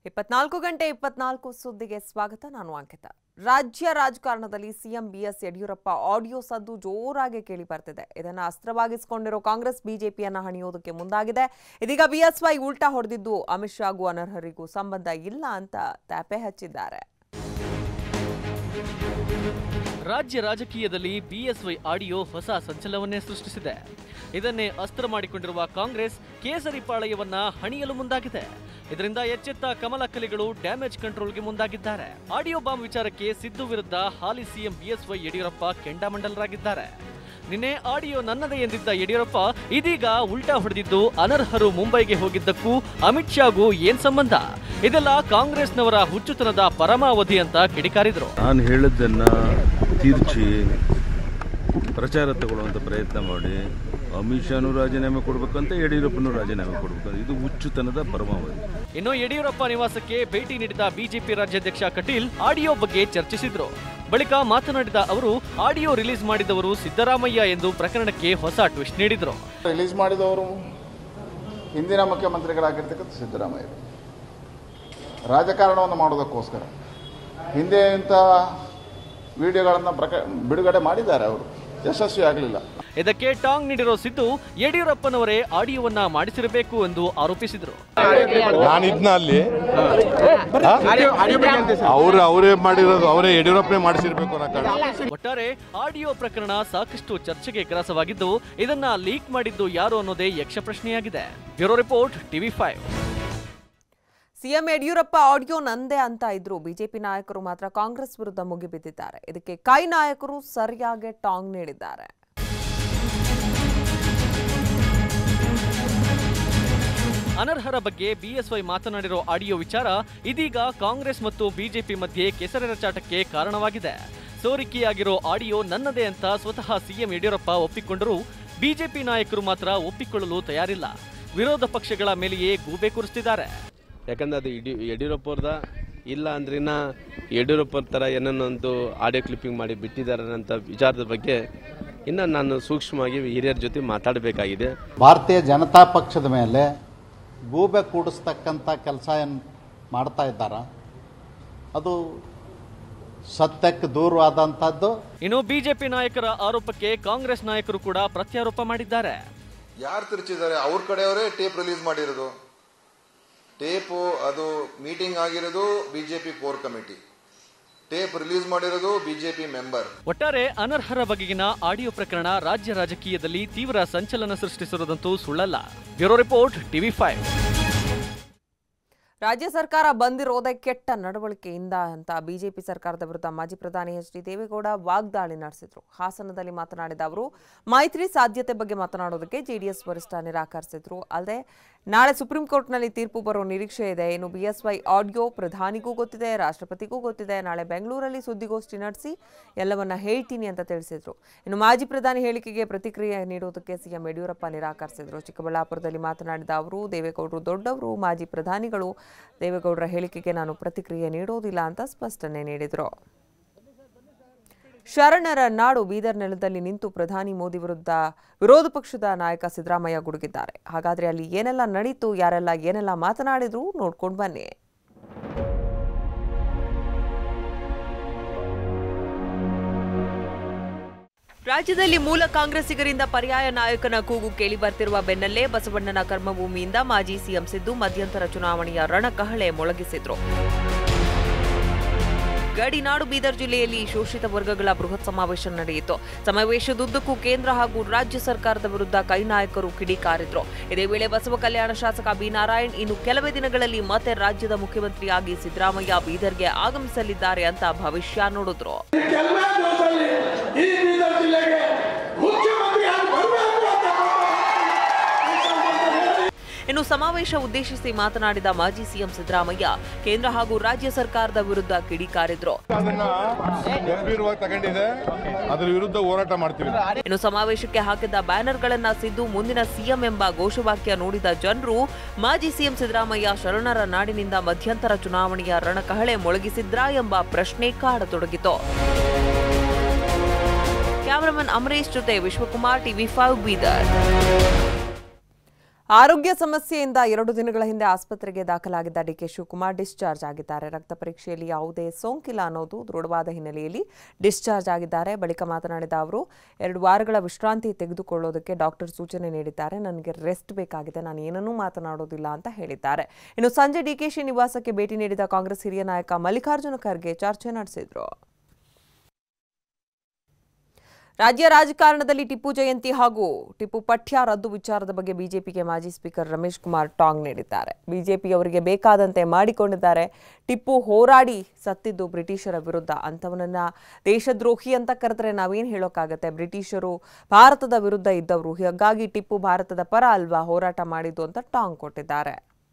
24 ಗಂಟೆ 24 ಸುದ್ದಿಗೆ ಸ್ವಾಗತ. ನಾನು ಅಂಕಿತಾ. ರಾಜ್ಯ ರಾಜಕಾರಣದಲ್ಲಿ ಸಿಎಂ ಬಿಎಸ್ ಯಡಿಯೂರಪ್ಪ ಆಡಿಯೋ ಸದ್ದು ಜೋರಾಗಿ ಕೇಳಿ ಬರ್ತಿದೆ. ಇದನ್ನ ಅಸ್ತ್ರವಾಗಿಸಿಕೊಂಡಿರೋ ಕಾಂಗ್ರೆಸ್ ಬಿಜೆಪಿಯನ್ನ ಹಣಿಯೋದಕ್ಕೆ ಮುಂದಾಗಿದೆ. ಇದೀಗ ಬಿಎಸ್ವೈ ಉಲ್ಟಾ ಹೊಡೆದಿದ್ದು ಅಮಿತ್ ಶಾಗೂ ಅನರ್ಹರಿಗೂ ಸಂಬಂಧ ಇಲ್ಲ ಅಂತ ತಾಪೆ ಹಚ್ಚಿದ್ದಾರೆ. ರಾಜ್ಯ ರಾಜಕೀಯದಲ್ಲಿ ಬಿಎಸ್ವೈ ಆಡಿಯೋ ಹೊಸ ಸಂಚಲನವನ್ನೇ ಸೃಷ್ಟಿಸಿದೆ. ಇದನ್ನೇ ಅಸ್ತ್ರ ಮಾಡಿಕೊಂಡಿರುವ ಕಾಂಗ್ರೆಸ್ ಕೇಸರಿ ಪಾಳಯವನ್ನ ಹಣಿಯಲು ಮುಂದಾಗಿದೆ. ಇದರಿಂದ ಎಚ್ಚೆತ್ತ ಕಮಲ ಕಲಿಗಳು ಡ್ಯಾಮೇಜ್ ಕಂಟ್ರೋಲ್ಗೆ ಮುಂದಾಗಿದ್ದಾರೆ. ಆಡಿಯೋ ಬಾಂಬ್ ವಿಚಾರಕ್ಕೆ ಸಿದ್ದು ವಿರುದ್ಧ ಹಾಲಿ ಸಿಎಂ ಬಿಎಸ್ವೈ ಯಡಿಯೂರಪ್ಪ ಕೆಂಡಾಮಂಡಲರಾಗಿದ್ದಾರೆ. ನಿನ್ನೆ ಆಡಿಯೋ ನನ್ನದೇ ಎಂದಿದ್ದ ಯಡಿಯೂರಪ್ಪ ಇದೀಗ ಉಲ್ಟಾ ಹೊಡೆದಿದ್ದು ಅನರ್ಹರು ಮುಂಬೈಗೆ ಹೋಗಿದ್ದಕ್ಕೂ ಅಮಿತ್ ಶಾಗೂ ಏನ್ ಸಂಬಂಧ? ಇದೆಲ್ಲ ಕಾಂಗ್ರೆಸ್ನವರ ಹುಚ್ಚುತನದ ಪರಮಾವಧಿ ಅಂತ ಕಿಡಿಕಾರಿದ್ರು. ನಾನು ಹೇಳಿದ್ದನ್ನ ತಿರ್ಚಿ ಪ್ರಚಾರ ತಗೊಳ್ಳುವಂತ ಪ್ರಯತ್ನ ಮಾಡಿ ಅಮಿತ್ ಶಾನು ರಾಜೀನಾಮೆ ಕೊಡಬೇಕಂತ ಯಡಿಯೂರಪ್ಪನೂ ರಾಜೀನಾಮೆ ಕೊಡಬೇಕಂತ ಇದು ಹುಚ್ಚುತನದ ಪರಮಾವಧಿ. ಇನ್ನು ಯಡಿಯೂರಪ್ಪ ನಿವಾಸಕ್ಕೆ ಭೇಟಿ ನೀಡಿದ ಬಿಜೆಪಿ ರಾಜ್ಯಾಧ್ಯಕ್ಷ ಕಟೀಲ್ ಆಡಿಯೋ ಬಗ್ಗೆ ಚರ್ಚಿಸಿದ್ರು. ಬಳಿಕ ಮಾತನಾಡಿದ ಅವರು ಆಡಿಯೋ ರಿಲೀಸ್ ಮಾಡಿದವರು ಸಿದ್ದರಾಮಯ್ಯ ಎಂದು ಪ್ರಕರಣಕ್ಕೆ ಹೊಸ ಟ್ವಿಸ್ಟ್ ನೀಡಿದ್ರು. ರಿಲೀಸ್ ಮಾಡಿದವರು ಹಿಂದಿನ ಮುಖ್ಯಮಂತ್ರಿಗಳಾಗಿರ್ತಕ್ಕಂಥ ಸಿದ್ದರಾಮಯ್ಯ ರಾಜಕಾರಣವನ್ನು ಮಾಡೋದಕ್ಕೋಸ್ಕರ ಹಿಂದೆ ಇಂಥ ವಿಡಿಯೋಗಳನ್ನು ಬಿಡುಗಡೆ ಮಾಡಿದ್ದಾರೆ. ಅವರು ಯಶಸ್ವಿ ಆಗಲಿಲ್ಲ. ಇದಕ್ಕೆ ಟಾಂಗ್ ನೀಡಿರೋ ಸಿದ್ದು ಯಡಿಯೂರಪ್ಪನವರೇ ಆಡಿಯೋವನ್ನ ಮಾಡಿಸಿರಬೇಕು ಎಂದು ಆರೋಪಿಸಿದರು. ನಾನಿದ್ನ ಅಲ್ಲಿ ಅವರೇ ಮಾಡಿರೋದು, ಅವರೇ ಯಡಿಯೂರಪ್ಪನೇ ಮಾಡಿಸಿರ್ಬೇಕು. ಒಟ್ಟಾರೆ ಆಡಿಯೋ ಪ್ರಕರಣ ಸಾಕಷ್ಟು ಚರ್ಚೆಗೆ ಗ್ರಾಸವಾಗಿದ್ದು ಇದನ್ನ ಲೀಕ್ ಮಾಡಿದ್ದು ಯಾರು ಅನ್ನೋದೇ ಯಕ್ಷ ಪ್ರಶ್ನೆಯಾಗಿದೆ. Bureau report TV5. CM Yediyurappa audio ನಂದೇ ಅಂತ ಇದ್ರು ಬಿಜೆಪಿ ನಾಯಕರು ಮಾತ್ರ ಕಾಂಗ್ರೆಸ್ ವಿರುದ್ಧ ಮುಗಿಬಿದ್ದಿದ್ದಾರೆ. ಇದಕ್ಕೆ ಕೈ ನಾಯಕರು ಸರಿಯಾಗಿ ಟಾಂಗ್ ನೀಡಿದ್ದಾರೆ. ಅನರ್ಹರ ಬಗ್ಗೆ ಬಿಎಸ್ವೈ ಮಾತನಾಡಿರೋ ಆಡಿಯೋ ವಿಚಾರ ಇದೀಗ ಕಾಂಗ್ರೆಸ್ ಮತ್ತು ಬಿಜೆಪಿ ಮಧ್ಯೆ ಕೆಸರೆರಚಾಟಕ್ಕೆ ಕಾರಣವಾಗಿದೆ. ಸೋರಿಕೆಯಾಗಿರೋ ಆಡಿಯೋ ನನ್ನದೇ ಅಂತ ಸ್ವತಃ ಸಿಎಂ ಯಡಿಯೂರಪ್ಪ ಒಪ್ಪಿಕೊಂಡರೂ ಬಿಜೆಪಿ ನಾಯಕರು ಮಾತ್ರ ಒಪ್ಪಿಕೊಳ್ಳಲು ತಯಾರಿಲ್ಲ. ವಿರೋಧ ಪಕ್ಷಗಳ ಮೇಲೆಯೇ ಗೂಬೆ ಕೂರಿಸ್ತಿದ್ದಾರೆ. ಯಾಕಂದ್ರೆ ಅದು ಯಡಿಯೂರಪ್ಪ ಅವ್ರದ ಇಲ್ಲ ಅಂದ್ರಿನ ಯಡಿಯೂರಪ್ಪ ಥರ ಏನನ್ನೊಂದು ಆಡಿಯೋ ಕ್ಲಿಪ್ಪಿಂಗ್ ಮಾಡಿ ಬಿಟ್ಟಿದ್ದಾರೆ ಅಂತ ವಿಚಾರದ ಬಗ್ಗೆ ಇನ್ನು ನಾನು ಸೂಕ್ಷ್ಮವಾಗಿ ಹಿರಿಯರ ಜೊತೆ ಮಾತಾಡಬೇಕಾಗಿದೆ. ಭಾರತೀಯ ಜನತಾ ಪಕ್ಷದ ಮೇಲೆ ಗೂಬೆ ಕೂಡಿಸ್ತಕ್ಕಂಥ ಕೆಲಸ ಏನು ಮಾಡ್ತಾ ಇದ್ದಾರ, ಅದು ಸತ್ಯಕ್ಕೆ ದೂರವಾದಂಥದ್ದು. ಇನ್ನು ಬಿಜೆಪಿ ನಾಯಕರ ಆರೋಪಕ್ಕೆ ಕಾಂಗ್ರೆಸ್ ನಾಯಕರು ಕೂಡ ಪ್ರತ್ಯಾರೋಪ ಮಾಡಿದ್ದಾರೆ. ಯಾರು ತಿರುಚಿದ್ದಾರೆ? ಅವ್ರ ಕಡೆಯವರೇ ಟೇಪ್ ರಿಲೀಸ್ ಮಾಡಿರೋದು. ಟೇಪು ಅದು ಮೀಟಿಂಗ್ ಆಗಿರೋದು BJP core committee, tape release ಮಾಡಿರೋದು ಬಿಜೆಪಿ ಮೆಂಬರ್. ಒಟ್ಟಾರೆ ಅನರ್ಹರ ಬಗೆಗಿನ ಆಡಿಯೋ ಪ್ರಕರಣ ರಾಜ್ಯ ರಾಜಕೀಯದಲ್ಲಿ ತೀವ್ರ ಸಂಚಲನ ಸೃಷ್ಟಿಸಿರುವುದಂತೂ ಸುಳ್ಳಲ್ಲ. Bureau report TV5. ರಾಜ್ಯ ಸರ್ಕಾರ ಬಂದಿರೋದೇ ಕೆಟ್ಟ ನಡವಳಿಕೆಯಿಂದ ಅಂತ ಬಿಜೆಪಿ ಸರ್ಕಾರದ ವಿರುದ್ಧ ಮಾಜಿ ಪ್ರಧಾನಿ HD ದೇವೇಗೌಡ ವಾಗ್ದಾಳಿ ನಡೆಸಿದ್ರು. ಹಾಸನದಲ್ಲಿ ಮಾತನಾಡಿದ ಅವರು ಮೈತ್ರಿ ಸಾಧ್ಯತೆ ಬಗ್ಗೆ ಮಾತನಾಡೋದಕ್ಕೆ ಜೆಡಿಎಸ್ ವರಿಷ್ಠ ನಿರಾಕರಿಸಿದ್ರು. ಅಲ್ಲದೆ ನಾಳೆ ಸುಪ್ರೀಂ ಕೋರ್ಟ್ನಲ್ಲಿ ತೀರ್ಪು ಬರೋ ನಿರೀಕ್ಷೆ ಇದೆ. ಇನ್ನು ಬಿಎಸ್ವೈ ಆಡಿಯೋ ಪ್ರಧಾನಿಗೂ ಗೊತ್ತಿದೆ, ರಾಷ್ಟ್ರಪತಿಗೂ ಗೊತ್ತಿದೆ. ನಾಳೆ ಬೆಂಗಳೂರಲ್ಲಿ ಸುದ್ದಿಗೋಷ್ಠಿ ನಡೆಸಿ ಎಲ್ಲವನ್ನ ಹೇಳ್ತೀನಿ ಅಂತ ತಿಳಿಸಿದ್ರು. ಇನ್ನು ಮಾಜಿ ಪ್ರಧಾನಿ ಹೇಳಿಕೆಗೆ ಪ್ರತಿಕ್ರಿಯೆ ನೀಡೋದಕ್ಕೆ ಸಿಎಂ ಯಡಿಯೂರಪ್ಪ ನಿರಾಕರಿಸಿದ್ರು. ಚಿಕ್ಕಬಳ್ಳಾಪುರದಲ್ಲಿ ಮಾತನಾಡಿದ ಅವರು ದೇವೇಗೌಡರು ದೊಡ್ಡವರು, ಮಾಜಿ ಪ್ರಧಾನಿಗಳು, ದೇವೇಗೌಡರ ಹೇಳಿಕೆಗೆ ನಾನು ಪ್ರತಿಕ್ರಿಯೆ ನೀಡೋದಿಲ್ಲ ಅಂತ ಸ್ಪಷ್ಟನೆ ನೀಡಿದರು. ಶರಣರ ನಾಡು ಬೀದರ್ ನೆಲದಲ್ಲಿ ನಿಂತು ಪ್ರಧಾನಿ ಮೋದಿ ವಿರುದ್ಧ ವಿರೋಧ ಪಕ್ಷದ ನಾಯಕ ಸಿದ್ದರಾಮಯ್ಯ ಗುಡುಗಿದ್ದಾರೆ. ಹಾಗಾದ್ರೆ ಅಲ್ಲಿ ಏನೆಲ್ಲ ನಡೀತು, ಯಾರೆಲ್ಲ ಏನೆಲ್ಲ ಮಾತನಾಡಿದ್ರು ನೋಡ್ಕೊಂಡು ಬನ್ನಿ. ರಾಜ್ಯದಲ್ಲಿ ಮೂಲ ಕಾಂಗ್ರೆಸ್ಸಿಗರಿಂದ ಪರ್ಯಾಯ ನಾಯಕನ ಕೂಗು ಕೇಳಿ ಬರ್ತಿರುವ ಬೆನ್ನಲ್ಲೇ ಬಸವಣ್ಣನ ಕರ್ಮಭೂಮಿಯಿಂದ ಮಾಜಿ ಸಿಎಂ ಸಿದ್ದು ಮಧ್ಯಂತರ ಚುನಾವಣೆಯ ರಣಕಹಳೆ ಮೊಳಗಿಸಿದ್ರು. ಗಡಿನಾಡು ಬೀದರ್ ಜಿಲ್ಲೆಯಲ್ಲಿ ಶೋಷಿತ ವರ್ಗಗಳ ಬೃಹತ್ ಸಮಾವೇಶ ನಡೆಯಿತು. ಸಮಾವೇಶದುದ್ದಕ್ಕೂ ಕೇಂದ್ರ ಹಾಗೂ ರಾಜ್ಯ ಸರ್ಕಾರದ ವಿರುದ್ಧ ಕೈ ನಾಯಕರು ಕಿಡಿಕಾರಿದ್ರು. ಇದೇ ವೇಳೆ ಬಸವ ಕಲ್ಯಾಣ ಶಾಸಕ ಬಿ ನಾರಾಯಣ್ ಇನ್ನು ಕೆಲವೇ ದಿನಗಳಲ್ಲಿ ಮತ್ತೆ ರಾಜ್ಯದ ಮುಖ್ಯಮಂತ್ರಿಯಾಗಿ ಸಿದ್ದರಾಮಯ್ಯ ಬೀದರ್ಗೆ ಆಗಮಿಸಲಿದ್ದಾರೆ ಅಂತ ಭವಿಷ್ಯ ನುಡಿದ್ರು. ಇನ್ನು ಸಮಾವೇಶ ಉದ್ದೇಶಿಸಿ ಮಾತನಾಡಿದ ಮಾಜಿ ಸಿಎಂ ಸಿದ್ದರಾಮಯ್ಯ ಕೇಂದ್ರ ಹಾಗೂ ರಾಜ್ಯ ಸರ್ಕಾರದ ವಿರುದ್ಧ ಕಿಡಿಕಾರಿದ್ರು. ಇನ್ನು ಸಮಾವೇಶಕ್ಕೆ ಹಾಕಿದ್ದ ಬ್ಯಾನರ್ಗಳನ್ನ ಸಿದ್ದು ಮುಂದಿನ ಸಿಎಂ ಎಂಬ ಘೋಷವಾಕ್ಯ ನೋಡಿದ ಜನರು ಮಾಜಿ ಸಿಎಂ ಸಿದ್ದರಾಮಯ್ಯ ಶರಣರ ನಾಡಿನಿಂದ ಮಧ್ಯಂತರ ಚುನಾವಣೆಯ ರಣಕಹಳೆ ಮೊಳಗಿಸಿದ್ರಾ ಎಂಬ ಪ್ರಶ್ನೆ ಕಾಡತೊಡಗಿತು. ಕ್ಯಾಮರಾಮನ್ ಅಮರೇಶ್ ಜೊತೆ ವಿಶ್ವಕುಮಾರ್ TV5 ಬೀದರ್. ಆರೋಗ್ಯ ಸಮಸ್ಯೆಯಿಂದ 2 ದಿನಗಳ ಹಿಂದೆ ಆಸ್ಪತ್ರೆಗೆ ದಾಖಲಾಗಿದ್ದ ಡಿಕೆ ಶಿವಕುಮಾರ್ ಡಿಸ್ಚಾರ್ಜ್ ಆಗಿದ್ದಾರೆ. ರಕ್ತ ಪರೀಕ್ಷೆಯಲ್ಲಿ ಯಾವುದೇ ಸೋಂಕಿಲ್ಲ ಅನ್ನೋದು ದೃಢವಾದ ಹಿನ್ನೆಲೆಯಲ್ಲಿ ಡಿಸ್ಚಾರ್ಜ್ ಆಗಿದ್ದಾರೆ. ಬಳಿಕ ಮಾತನಾಡಿದ ಅವರು 2 ವಾರಗಳ ವಿಶ್ರಾಂತಿ ತೆಗೆದುಕೊಳ್ಳೋದಕ್ಕೆ ಡಾಕ್ಟರ್ ಸೂಚನೆ ನೀಡಿದ್ದಾರೆ. ನನಗೆ ರೆಸ್ಟ್ ಬೇಕಾಗಿದೆ, ನಾನು ಏನನ್ನೂ ಮಾತನಾಡೋದಿಲ್ಲ ಅಂತ ಹೇಳಿದ್ದಾರೆ. ಇನ್ನು ಸಂಜೆ ಡಿಕೆಶಿ ನಿವಾಸಕ್ಕೆ ಭೇಟಿ ನೀಡಿದ ಕಾಂಗ್ರೆಸ್ ಹಿರಿಯ ನಾಯಕ ಮಲ್ಲಿಕಾರ್ಜುನ ಖರ್ಗೆ ಚರ್ಚೆ ನಡೆಸಿದರು. ರಾಜ್ಯ ರಾಜಕಾರಣದಲ್ಲಿ ಟಿಪ್ಪು ಜಯಂತಿ ಹಾಗೂ ಟಿಪ್ಪು ಪಠ್ಯ ರದ್ದು ವಿಚಾರದ ಬಗ್ಗೆ ಬಿಜೆಪಿಗೆ ಮಾಜಿ ಸ್ಪೀಕರ್ ರಮೇಶ್ ಕುಮಾರ್ ಟಾಂಗ್ ನೀಡಿದ್ದಾರೆ. ಬಿಜೆಪಿ ಅವರಿಗೆ ಬೇಕಾದಂತೆ ಮಾಡಿಕೊಂಡಿದ್ದಾರೆ. ಟಿಪ್ಪು ಹೋರಾಡಿ ಸತ್ತಿದ್ದು ಬ್ರಿಟಿಷರ ವಿರುದ್ಧ, ಅಂಥವನನ್ನ ದೇಶದ್ರೋಹಿ ಅಂತ ಕರೆದ್ರೆ ನಾವೇನು ಹೇಳೋಕ್ಕಾಗತ್ತೆ? ಬ್ರಿಟಿಷರು ಭಾರತದ ವಿರುದ್ಧ ಇದ್ದವರು, ಹೀಗಾಗಿ ಟಿಪ್ಪು ಭಾರತದ ಪರ ಅಲ್ವಾ ಹೋರಾಟ ಮಾಡಿದ್ದು ಅಂತ ಟಾಂಗ್ ಕೊಟ್ಟಿದ್ದಾರೆ.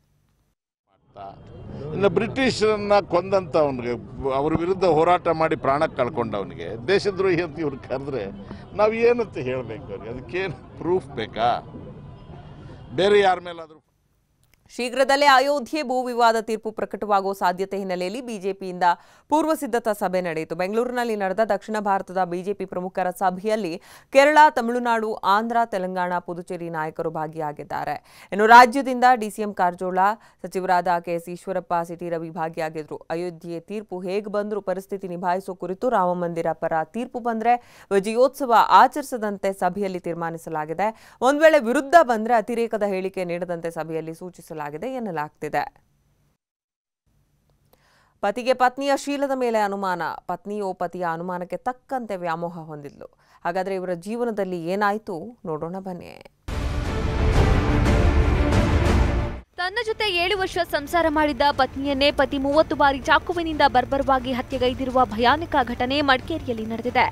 ಇನ್ನು ಬ್ರಿಟಿಷರನ್ನ ಕೊಂದಂತವನಿಗೆ, ಅವ್ರ ವಿರುದ್ಧ ಹೋರಾಟ ಮಾಡಿ ಪ್ರಾಣ ಕಳ್ಕೊಂಡವನಿಗೆ ದೇಶದ್ರೋಹಿ ಅಂತ ಇವ್ರು ಕರೆದ್ರೆ ನಾವು ಏನಂತ ಹೇಳಬೇಕು? ಅವ್ರಿಗೆ ಅದಕ್ಕೇನು ಪ್ರೂಫ್ ಬೇಕಾ? ಬೇರೆ ಯಾರ ಮೇಲಾದ್ರೂ ಶೀಘ್ರದಲ್ಲೇ ಅಯೋಧ್ಯೆ ಭೂ ವಿವಾದ ತೀರ್ಪು ಪ್ರಕಟವಾಗುವ ಸಾಧ್ಯತೆ ಹಿನ್ನೆಲೆಯಲ್ಲಿ ಬಿಜೆಪಿಯಿಂದ ಪೂರ್ವ ಸಿದ್ಧತಾ ಸಭೆ ನಡೆಯಿತು. ಬೆಂಗಳೂರಿನಲ್ಲಿ ನಡೆದ ದಕ್ಷಿಣ ಭಾರತದ ಬಿಜೆಪಿ ಪ್ರಮುಖರ ಸಭೆಯಲ್ಲಿ ಕೇರಳ, ತಮಿಳುನಾಡು, ಆಂಧ್ರ, ತೆಲಂಗಾಣ, ಪುದುಚೇರಿ ನಾಯಕರು ಭಾಗಿಯಾಗಿದ್ದಾರೆ. ಇನ್ನು ರಾಜ್ಯದಿಂದ ಡಿಸಿಎಂ ಕಾರಜೋಳ, ಸಚಿವರಾದ ಕೆಎಸ್ ಈಶ್ವರಪ್ಪ, ಸಿಟಿ ರವಿ ಭಾಗಿಯಾಗಿದ್ರು. ಅಯೋಧ್ಯೆ ತೀರ್ಪು ಹೇಗೆ ಬಂದರೂ ಪರಿಸ್ಥಿತಿ ನಿಭಾಯಿಸುವ ಕುರಿತು ರಾಮಮಂದಿರ ಪರ ತೀರ್ಪು ಬಂದರೆ ವಿಜಯೋತ್ಸವ ಆಚರಿಸದಂತೆ ಸಭೆಯಲ್ಲಿ ತೀರ್ಮಾನಿಸಲಾಗಿದೆ. ಒಂದು ವೇಳೆ ವಿರುದ್ಧ ಬಂದರೆ ಅತಿರೇಕದ ಹೇಳಿಕೆ ನೀಡದಂತೆ ಸಭೆಯಲ್ಲಿ ಸೂಚಿಸಲಾಗಿದೆ ಎನ್ನಲಾಗ್ತಿದೆ. ಪತಿಗೆ ಪತ್ನಿಯ ಶೀಲದ ಮೇಲೆ ಅನುಮಾನ. ಪತ್ನಿಯೋ ಪತಿಯ ಅನುಮಾನಕ್ಕೆ ತಕ್ಕಂತೆ ವ್ಯಾಮೋಹ ಹೊಂದಿದ್ಲು. ಹಾಗಾದ್ರೆ ಇವರ ಜೀವನದಲ್ಲಿ ಏನಾಯ್ತು ನೋಡೋಣ ಬನ್ನಿ. ತನ್ನ ಜೊತೆ 7 ವರ್ಷ ಸಂಸಾರ ಮಾಡಿದ್ದ ಪತ್ನಿಯನ್ನೇ ಪತಿ 30 ಬಾರಿ ಚಾಕುವಿನಿಂದ ಬರ್ಬರವಾಗಿ ಹತ್ಯೆಗೈದಿರುವ ಭಯಾನಕ ಘಟನೆ ಮಡಿಕೇರಿಯಲ್ಲಿ ನಡೆದಿದೆ.